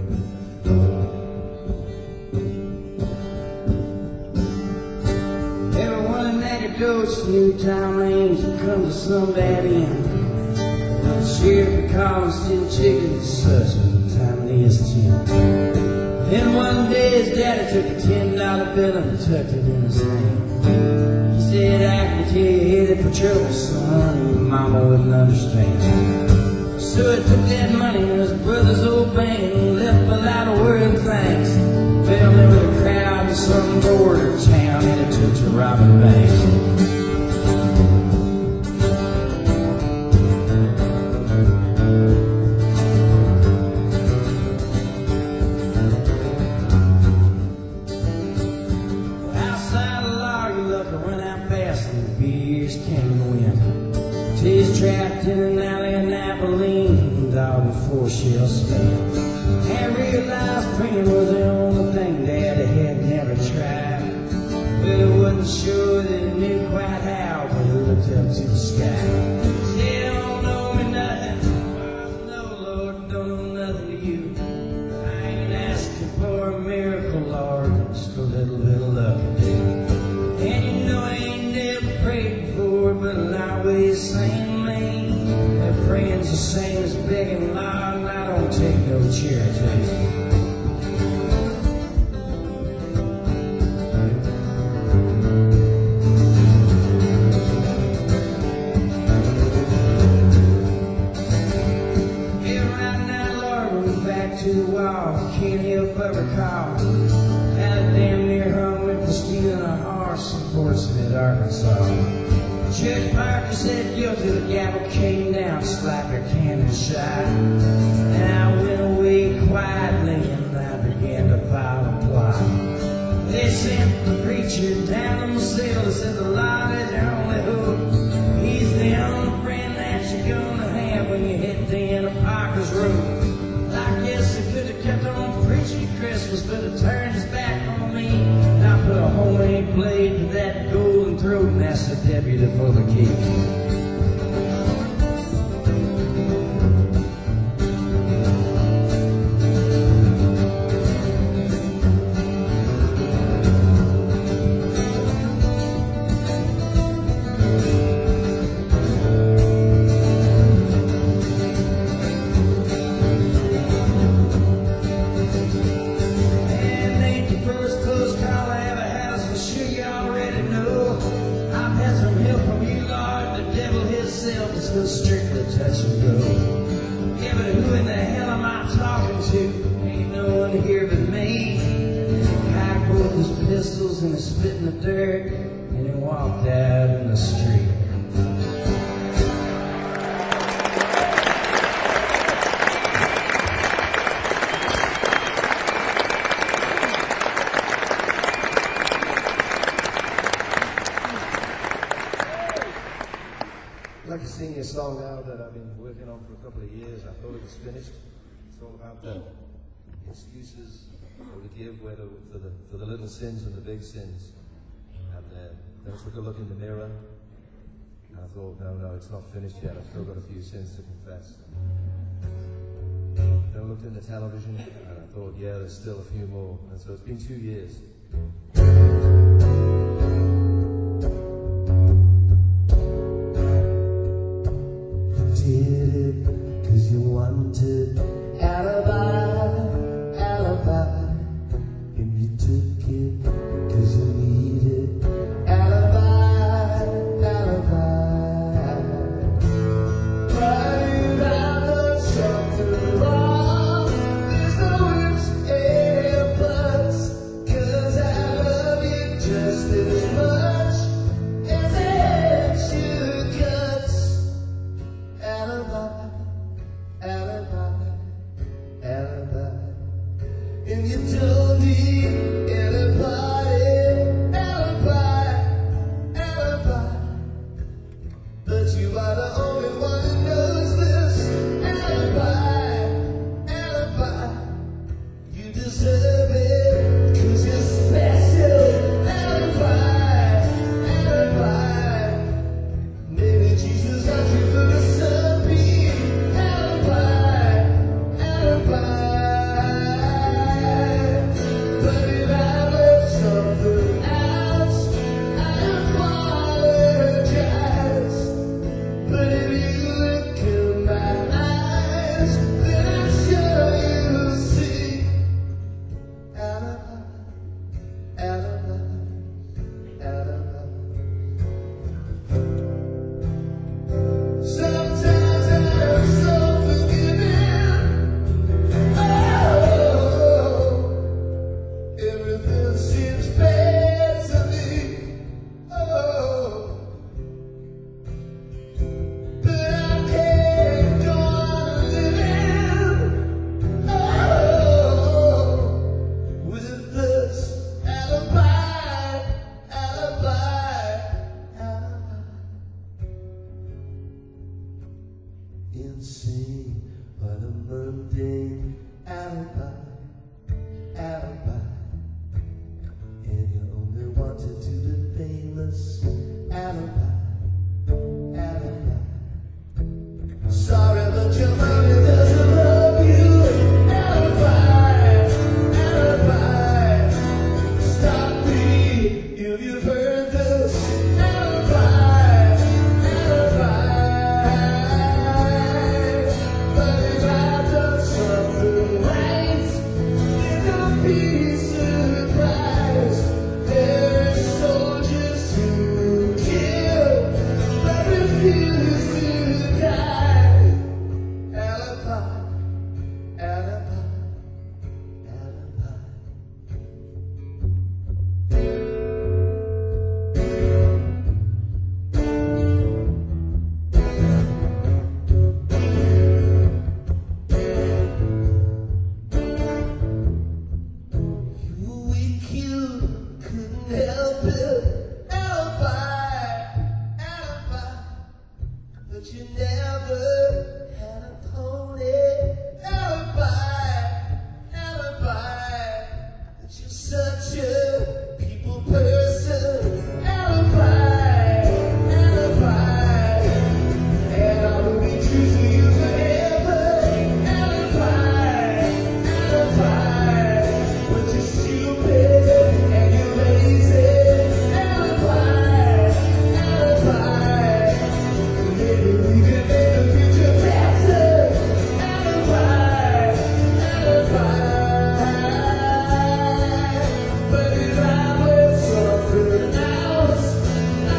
Everyone in Nacogdoches, Newtown Range, and come to some bad end. The sheriff would call and steal chickens and such when the time of the S10. Then one day his daddy took a $10 bill and tucked it in his hand. He said, I can tell you headed for trouble, son, and your mama wouldn't understand. So he took that money in his brother's old bank and left without a word of thanks. Fell in with a crowd in some border town and it took to robbing banks. Trapped in an alley in Abilene, dog before she'll spend. And realized praying was the only thing Daddy had never tried. But it wasn't sure that he knew quite how, but he looked up to the sky. Said, don't know me nothing, no Lord, don't know nothing to you. I ain't asking for a miracle, Lord, just a little bit of luck to do. And you know I ain't never prayed before, but I always sing. Praying's the same as begging, Lord, and I don't take no charity. Yeah, right now, Lord, we're back to the wall. Can't help but recall how I damn near hung me for stealing a horse in Fort Smith, Arkansas. Judge Parker said guilty, the gavel came down, slapped her cannon shot. And I went away quietly and I began to file a plot. They sent the preacher down on the cell and said the Lord is your only hope. He's the only friend that you're gonna have when you hit the end of Parker's road. I guess he could have kept on preaching Christmas, but it turned his back on me. And I put a homemade blade to that golden throat and asked the deputy for the key. Strictly touch and go. Yeah, but who in the hell am I talking to? Ain't no one here but me. Cocked both his pistols and he spit in the dirt and he walked out in the street. I'd like to sing you a song now that I've been working on for a couple of years. I thought it was finished. It's all about the excuses that we give for the little sins and the big sins. And then I took a look in the mirror and I thought, no, it's not finished yet. I've still got a few sins to confess. Then I looked in the television and I thought, yeah, there's still a few more. And so it's been 2 years. Did it 'cause you wanted alibi, and you took it 'cause you needed alibi. Right out the shelter wall, there's no ifs, ands, buts, 'cause I stupid alibi, but you never had a pony. Alibi, that you're such a people person. Alibi, and I will be true to you forever. Alibi, but you're stupid and you're lazy. Alibi, maybe we can make the future better. Alibi, but if I was something else, I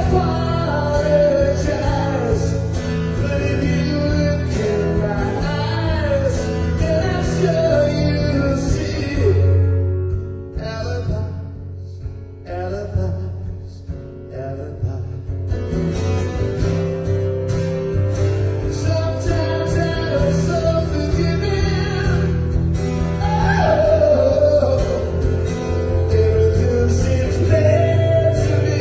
apologize. But if you look in my eyes, then I'm sure you'll see alibis, alibis, alibis. Sometimes I'm so forgiving. Everything seems bad to me.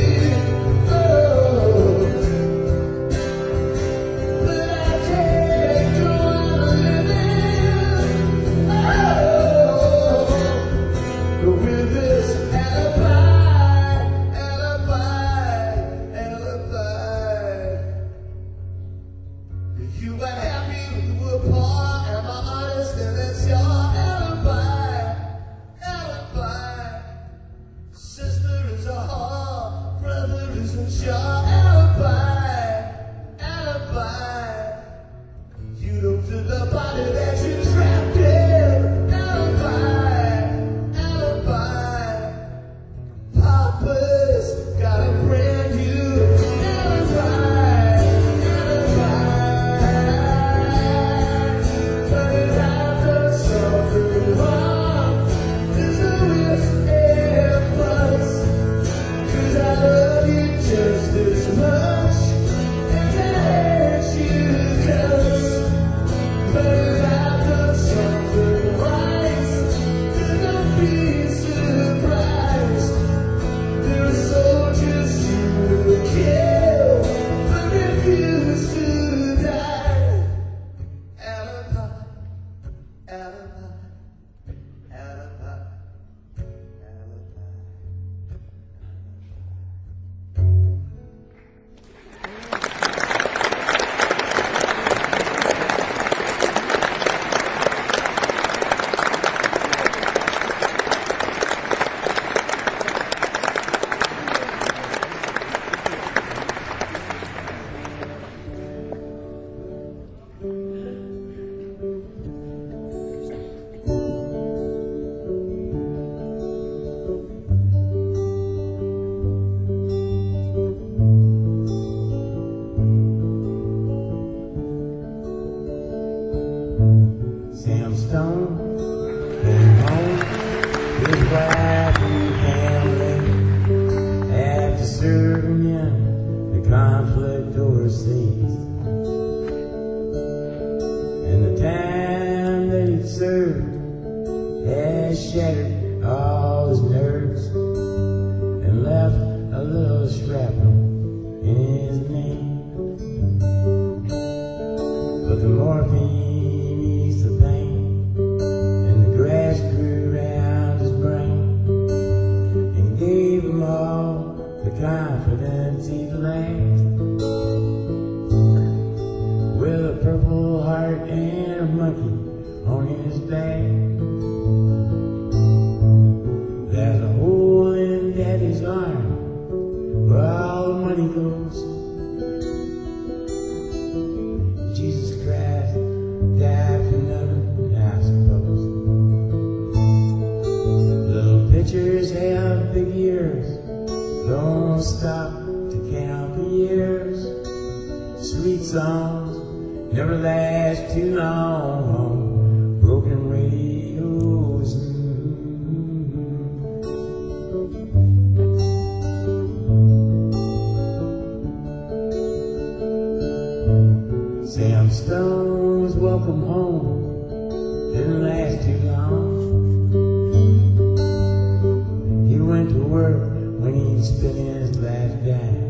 But I can't go on living. With this alibi. You were happy, you were poor, am I honest? And that's your alibi. Sister is a whore, brother isn't your alibi. You don't fit the body that you trapped in. Alibi. Papa's got a brand new alibi. But if I've done something wrong, there's a risk and fuss. 'Cause I love you just as much as I hate you does. But if I've done something right, then don't be surprised. There are soldiers you will kill, but refuse to die. Alibi, alibi, alibi, alibi. Sam Stone came home with his wife and family after serving in the conflict overseas. And the time that he'd served had shattered all his nerves and left a little shrapnel in his knee. But the morphine eased the pain, and the grass grew around his brain, and gave him all the confidence he'd lacked. With a purple heart and a monkey on his back, there's a hole in Daddy's arm where all the money goes. Jesus Christ died for nothing, I suppose. Little pictures have big ears, don't stop to count the years. Sweet songs never last too long. Broken radios. Sam Stone's welcome home didn't last too long. He went to work when he'd spending his last dime.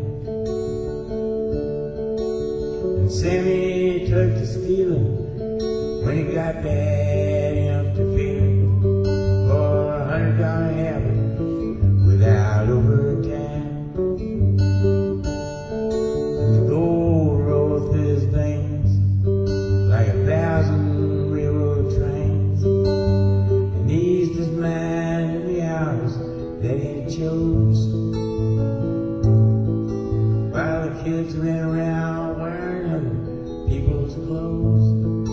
And Sammy took to stealing when he got that empty feeling for $100 habit without overtime. And the gold rolled through his veins like 1,000 railroad trains, and eased his mind in the hours that he chose, while the kids ran around wearing other people's clothes.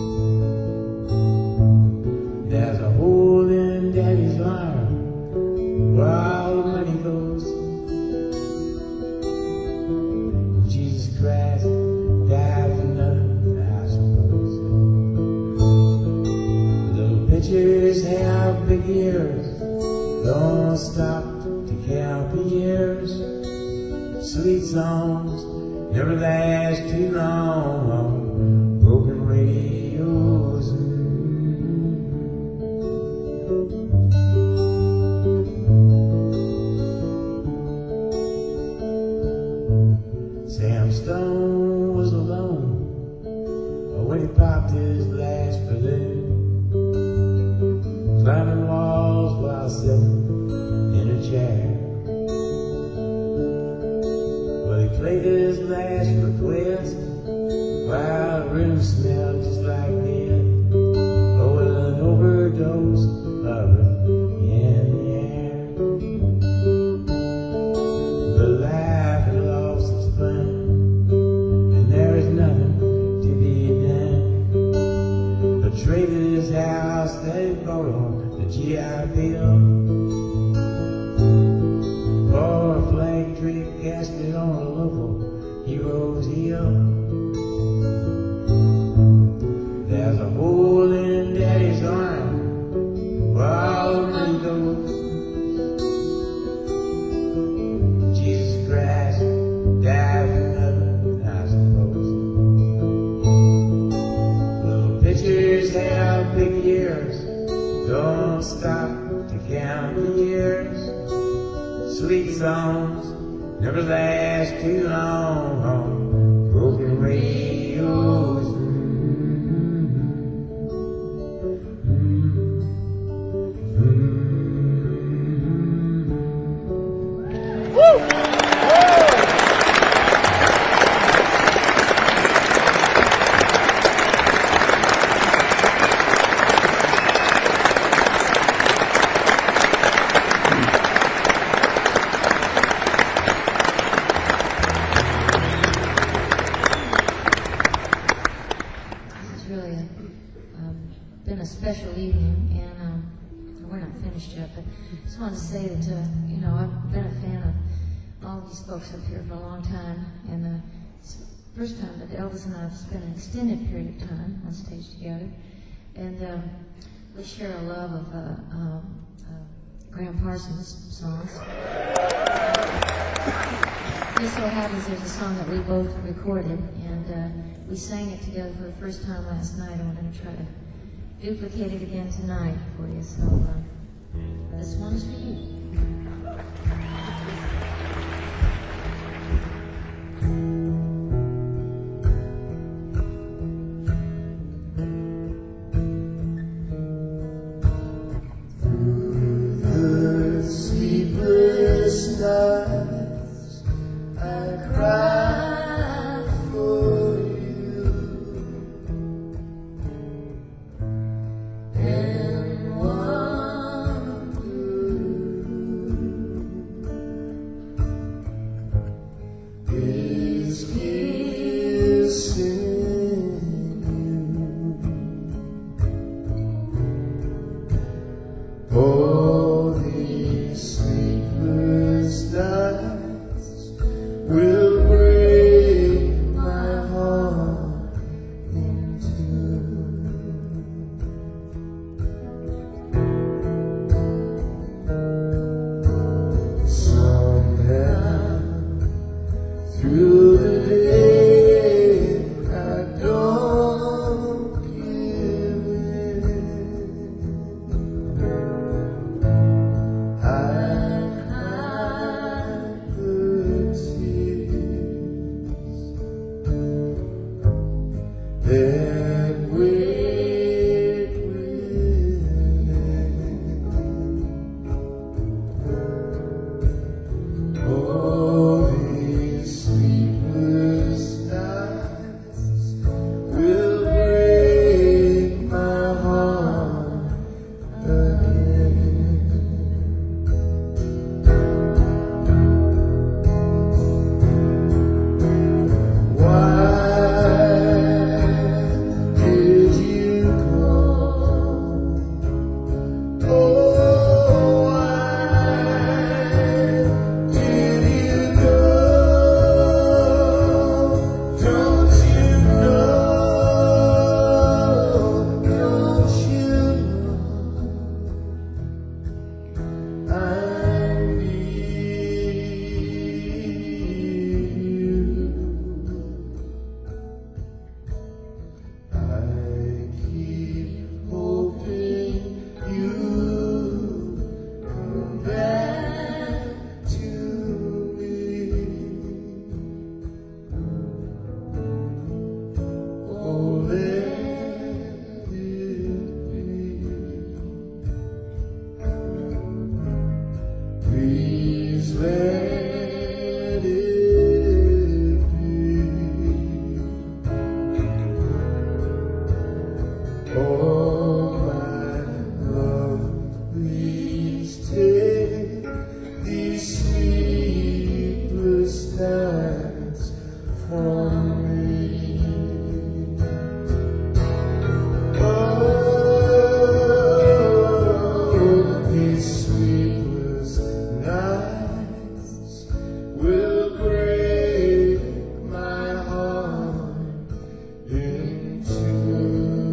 There's a hole in Daddy's arm where all the money goes. Jesus Christ died for nothing, I suppose. Little pitchers have big ears, don't stop to count the years. Sweet songs never last too long on broken radios. Sam Stone was alone when he popped his last balloon, climbing walls while sitting in a chair. Well, he played his last request while the room smelled just like death. Oh, an overdose of it in the air. But life had lost its fun, and there is nothing to be done but traded his house that he bought on the GI Bill for a flag tree casket on a local hero's hill. There's a hole in Daddy's arm where all the money goes. Jesus Christ died for nothing, I suppose. Little pitchers have big ears, don't stop to count the years. Sweet songs never last too long on broken radios. Been a special evening, and we're not finished yet, but I just wanted to say that, you know, I've been a fan of all these folks up here for a long time, and it's the first time that Elvis and I have spent an extended period of time on stage together, and we share a love of Graham Parsons songs. Just so happens there's a song that we both recorded, and we sang it together for the first time last night, and we're going to try to duplicate it again tonight for you. So this one's for you. Through the sleepless nights, I cried for you, and wondered, is kissing you. All these sleepless nights will break my heart in two. Somehow through the day I don't give in. I hide the nights from me. Oh, these sleepless nights will break my heart in two.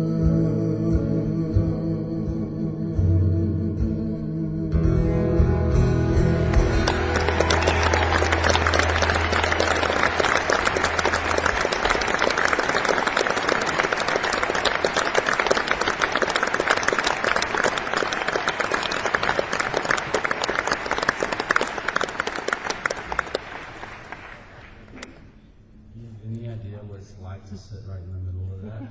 Any idea what it's like to sit right in the middle of that?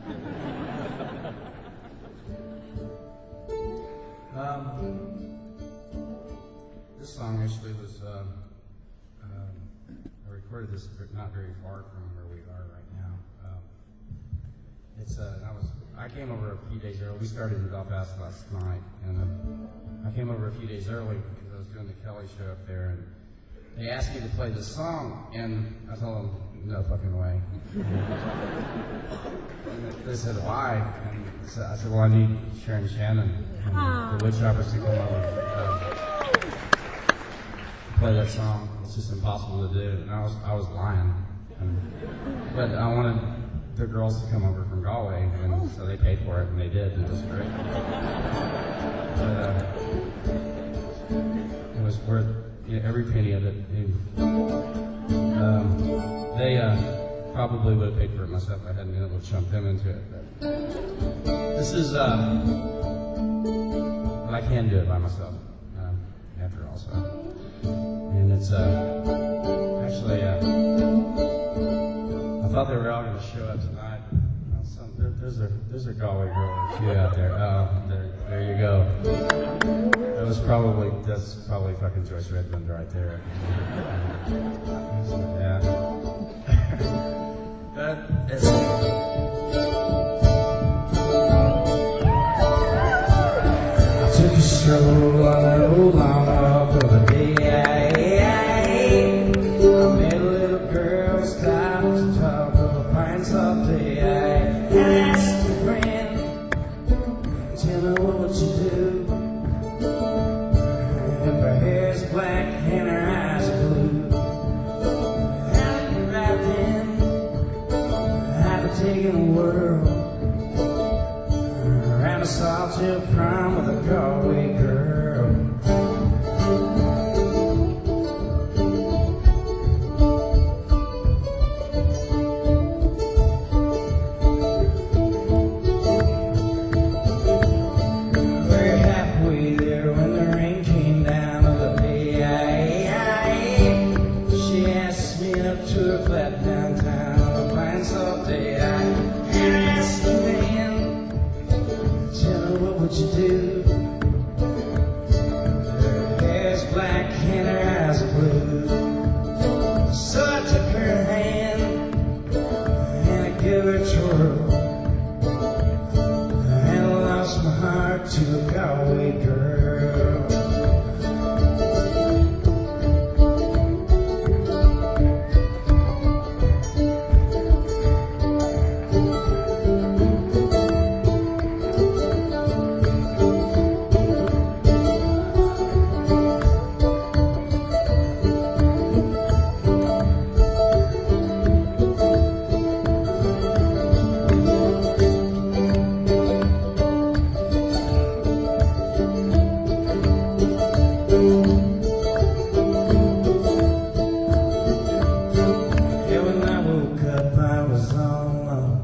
This song actually was, I recorded this not very far from where we are right now. I came over a few days early. We started in Belfast last night, and I came over a few days early because I was doing the Kelly show up there, and they asked me to play this song, and I told them, no fucking way. They said, why? And so I said, well, I need Sharon Shannon and the Woodchoppers to come over and play that song. It's just impossible to do. And I was lying. But I wanted the girls to come over from Galway, and so they paid for it, and they did, and it was great. But it was worth every penny of it. They probably would have paid for it myself if I hadn't been able to chump them into it. But this is, but I can do it by myself, after all, so. And it's, actually, I thought they were all going to show up tonight. There's a Galway girl or two out there. Oh, there you go. That's probably fucking Joyce Redmond right there. Yeah. But it's, I took a stroll on that old long walk of the day. I met a little girl, stopped to talk of a fine soft day. I asked a friend, tell me what you do. If her hair's black and her eyes are blue, I'd be right then, I'd be taking the world around a Salthill prom with a Galway girl. We're halfway there when the rain came down on the day. She asked me up to her flat downtown on a fine soft day. I asked the man, tell her what would you do? Her hair's black and her eyes are blue. So I took her hand and I gave her a twirl, and I lost my heart to a Galway girl. Yeah, when I woke up, I was all alone.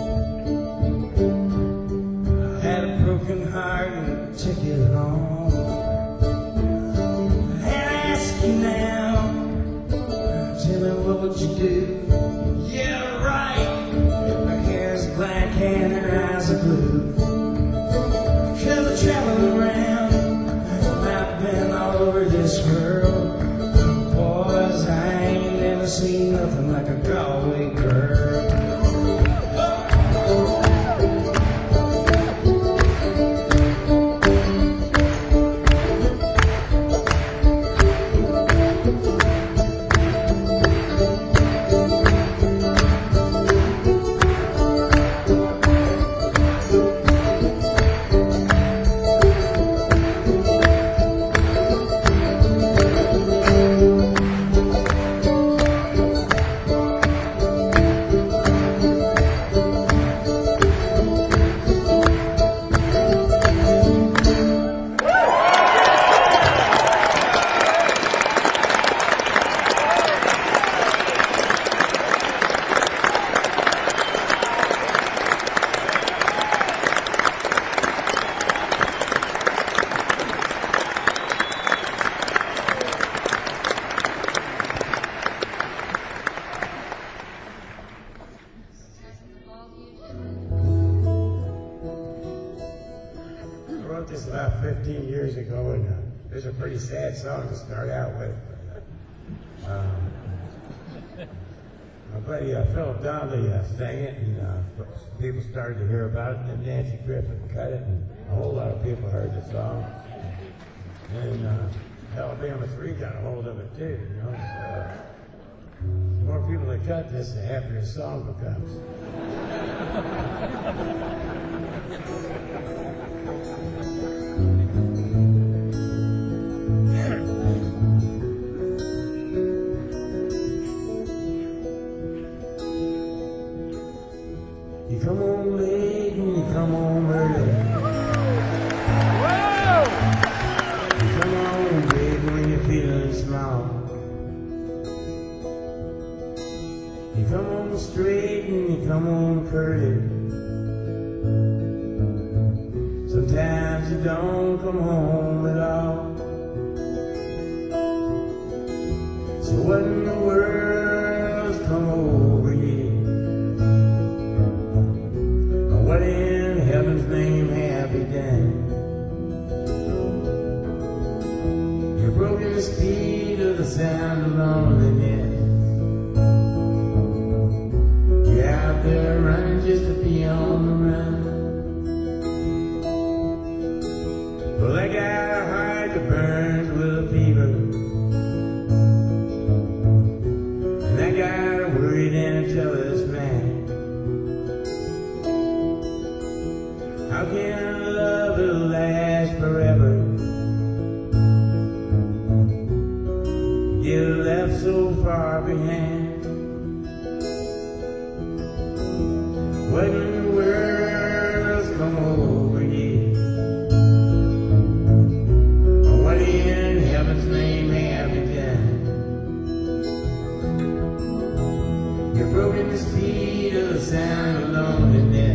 I had a broken heart and a ticket home. And I ask you now, tell me what would you do? Yeah, right. If her hair's black and her eyes are blue. 'Cause I travel around, I've been all over this world. Boys, I ain't never seen nothing like a Galway girl. 13 years ago, and there's a pretty sad song to start out with. My buddy Philip Donnelly sang it, and people started to hear about it, and then Nancy Griffith cut it, and a whole lot of people heard the song. And Alabama 3 got a hold of it too, you know. The more people that cut this, the happier the song becomes. You come home late and you come home early. Whoa! You come home big when you're feeling small. You come home straight and you come home curly. Sometimes you don't come home at all. So what in the world's come over you? What in heaven's name have you done? You're broken the speed of the sound of loneliness. You're out there running just to be on the run. Well, I got a heart that burns with a fever, and I got a worried and a jealous man. How can love last forever? You're left so far behind. What in the world's come over you? What in heaven's name have you done? You're broken the speed of the sound of loneliness.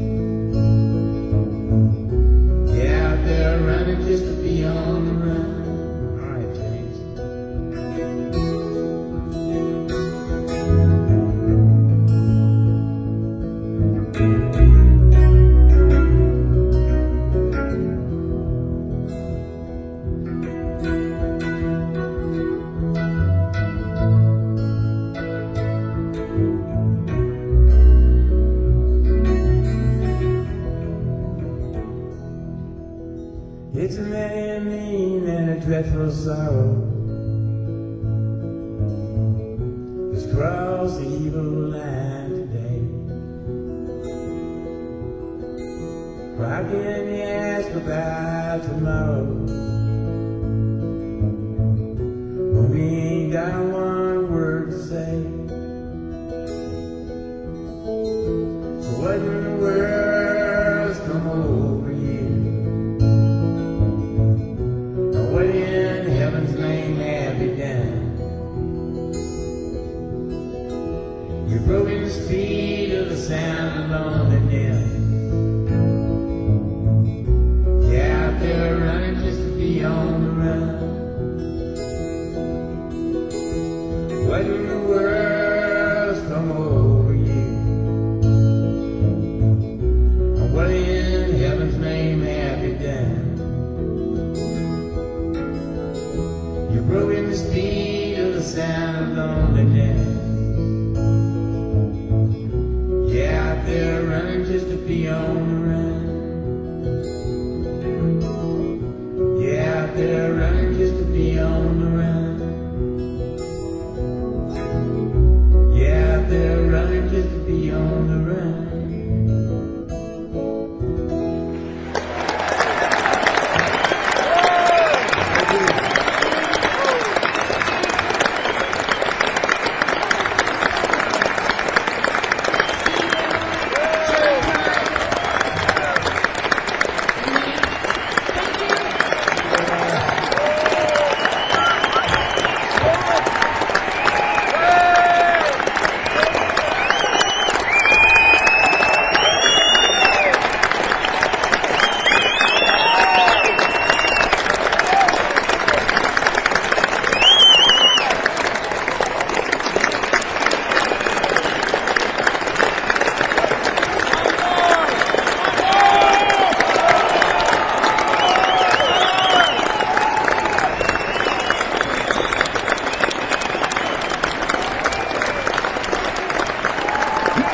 They're running just to be on the run. All right, James. It's a very mean and a dreadful sorrow that's crossed the evil line today. For how can you ask about tomorrow when we ain't got one word to say? So what in the world's come over you? What in heaven's name have you done? You've broken the speed of the sound of loneliness. You're out there running just to be on the run. What in the world's come over you? And what in heaven's name have you done? You're broken the speed of the sound of loneliness. You're out there running just to be on the run. You're out there running just to be on the run. You're out there running just to be on the run.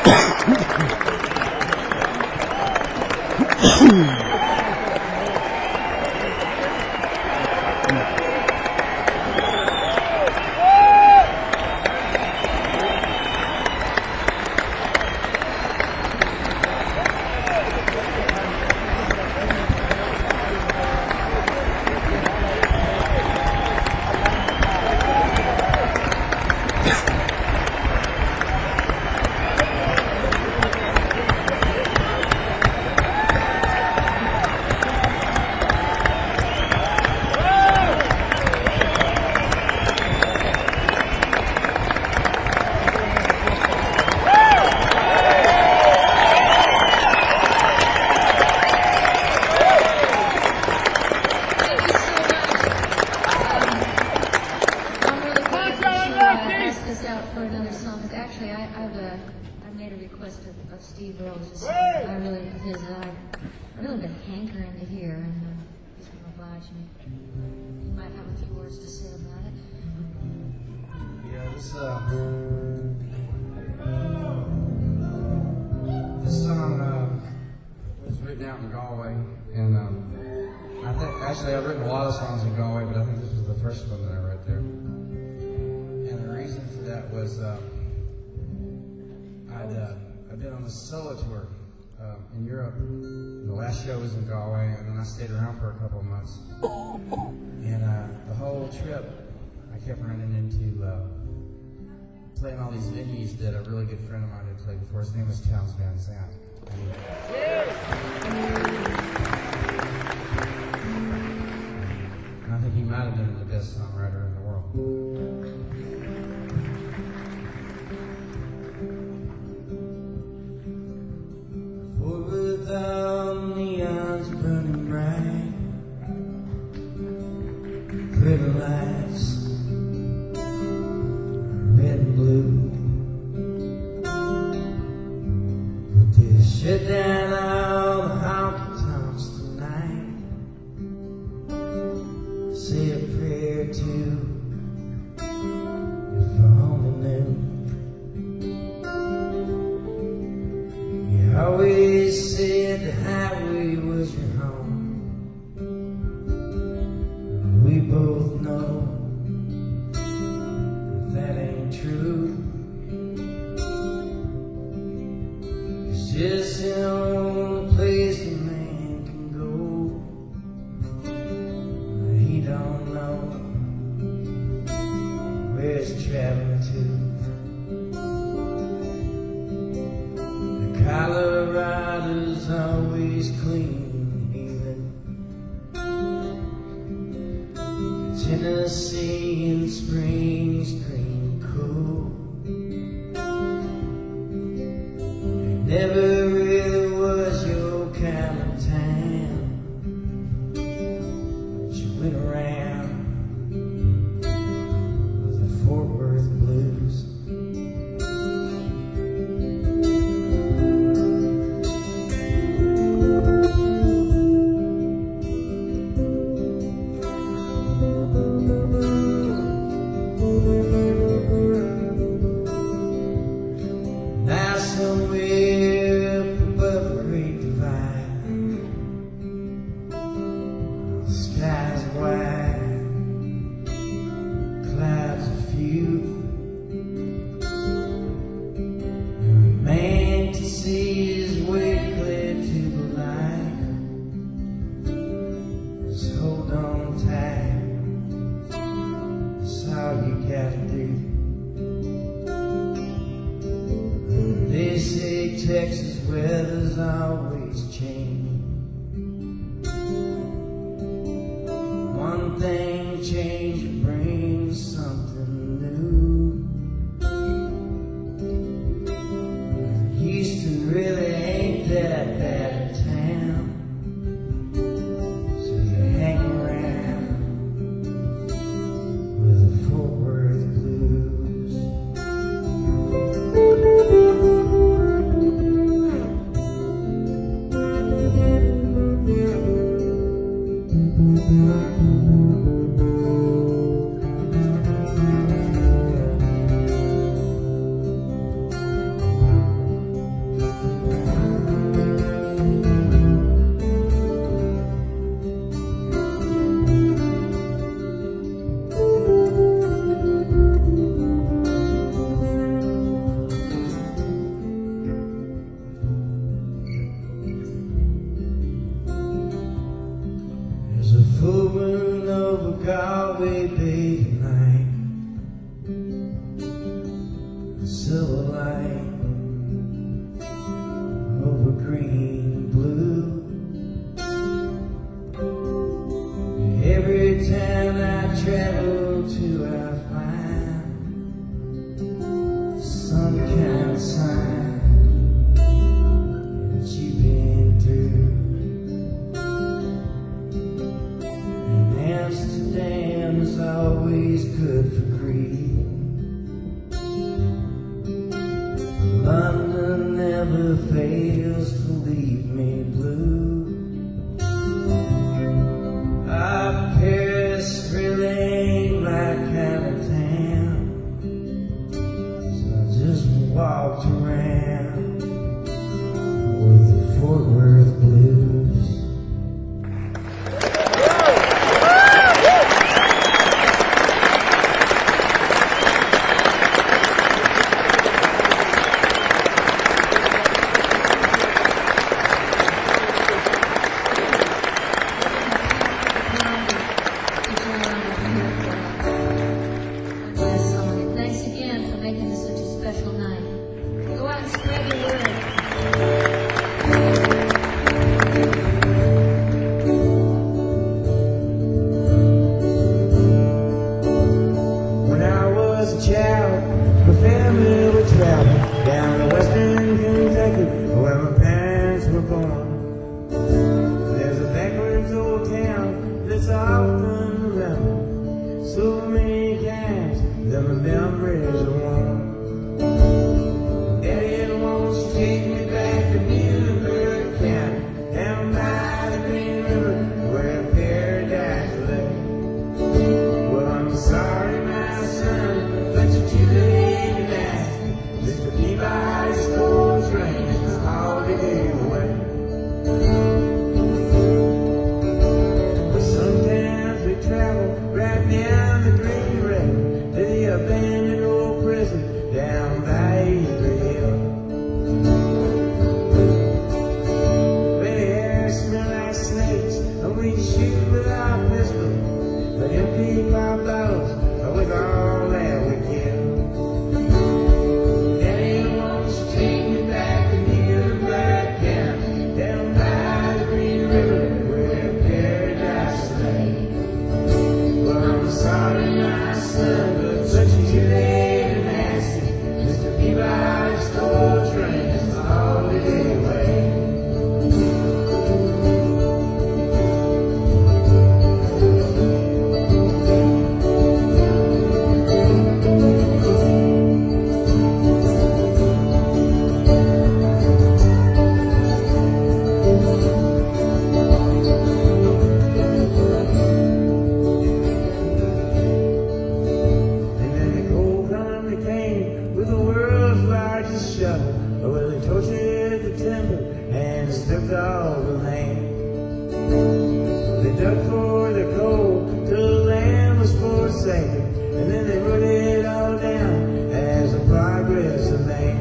Steve Earle's. I really been hankering to hear, and he's going to oblige me. You might have a few words to say about it. Yeah, this song was written out in Galway, and I think actually I've written a lot of songs in Galway, but I think this was the first one that I wrote there. And the reason for that was I'd been on a solo tour in Europe. The last show was in Galway, and then I stayed around for a couple of months. And the whole trip, I kept running into playing all these venues that a really good friend of mine had played before. His name was Townes Van Zandt. And I think he might have been the best songwriter in the world. Neons burning bright, pretty lights, red and blue. But they shut down all the honky tonks tonight. Say a prayer too, if I only knew. You always said the highway was your home. We both know that ain't true. It's just the only place a man can go. He don't know where he's traveling to. Colorado's always clean haven. Tennessee in spring's green cool. It never really was your kind of town, but you went around with the Fort Worth blues. Now somewhere up above the Great Divide, the sky's wide, clouds are few, and a man can see his way clear to the light. Just hold on tight, that's all you gotta do. They say Texas weather's always changing. One thing change brings something new. Houston really ain't that bad a town, so you hang around with the Fort Worth blues. silver light over green and blue. Every time I travel to, I find some kind of sign that you've been through. And Amsterdam is always good for grief. London never fails to leave me blue. Paris really ain't my kind of town, so I just walked around with the Fort Worth blues. My family would travel down to western Kentucky where my parents were born. There's a backwoods old town that's often remembered so many times that my memories are warm. Daddy wants to take me back to Muhlenberg County, down by the Green River where paradise lay. Well, I'm sorry, my son, but you're too late to ask. Mr. Peabody's gold train is all the day away. But sometimes we travel right down the Green River to the abandoned old prison down by Avery Hill. Where the air smell like snakes and we shoot with our pistols, but empty our bottles with all that we kill. Daddy wants to take me back to Muhlenberg County, down by the Green River where paradise lay. Well, I'm sorry, my son, but you're too late and nasty. Mr. Peabody's gold train is all the day away. With the world's largest shovel, where they tortured the timber and stripped all the land. They dug for the coal till the land was forsaken, and then they wrote it all down as a progress of man.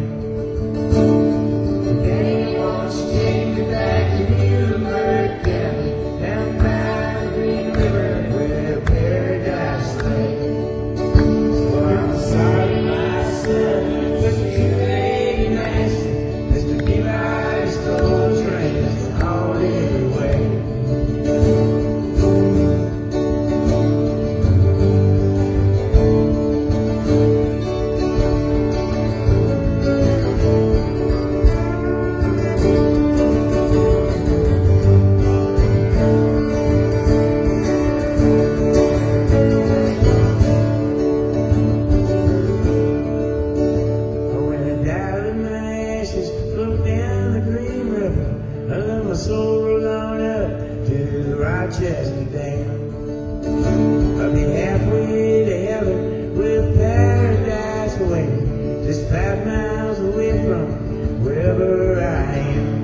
Daddy wants to take me back to Muhlenberg County, down by the Green River where paradise lay. Well, I'm sorry, my son, but you're too late and nasty. Mr. Peabody's gold train is all the way. My soul rolled on up to the Rochester Dam. I'll be halfway to heaven with paradise away, just 5 miles away from wherever I am.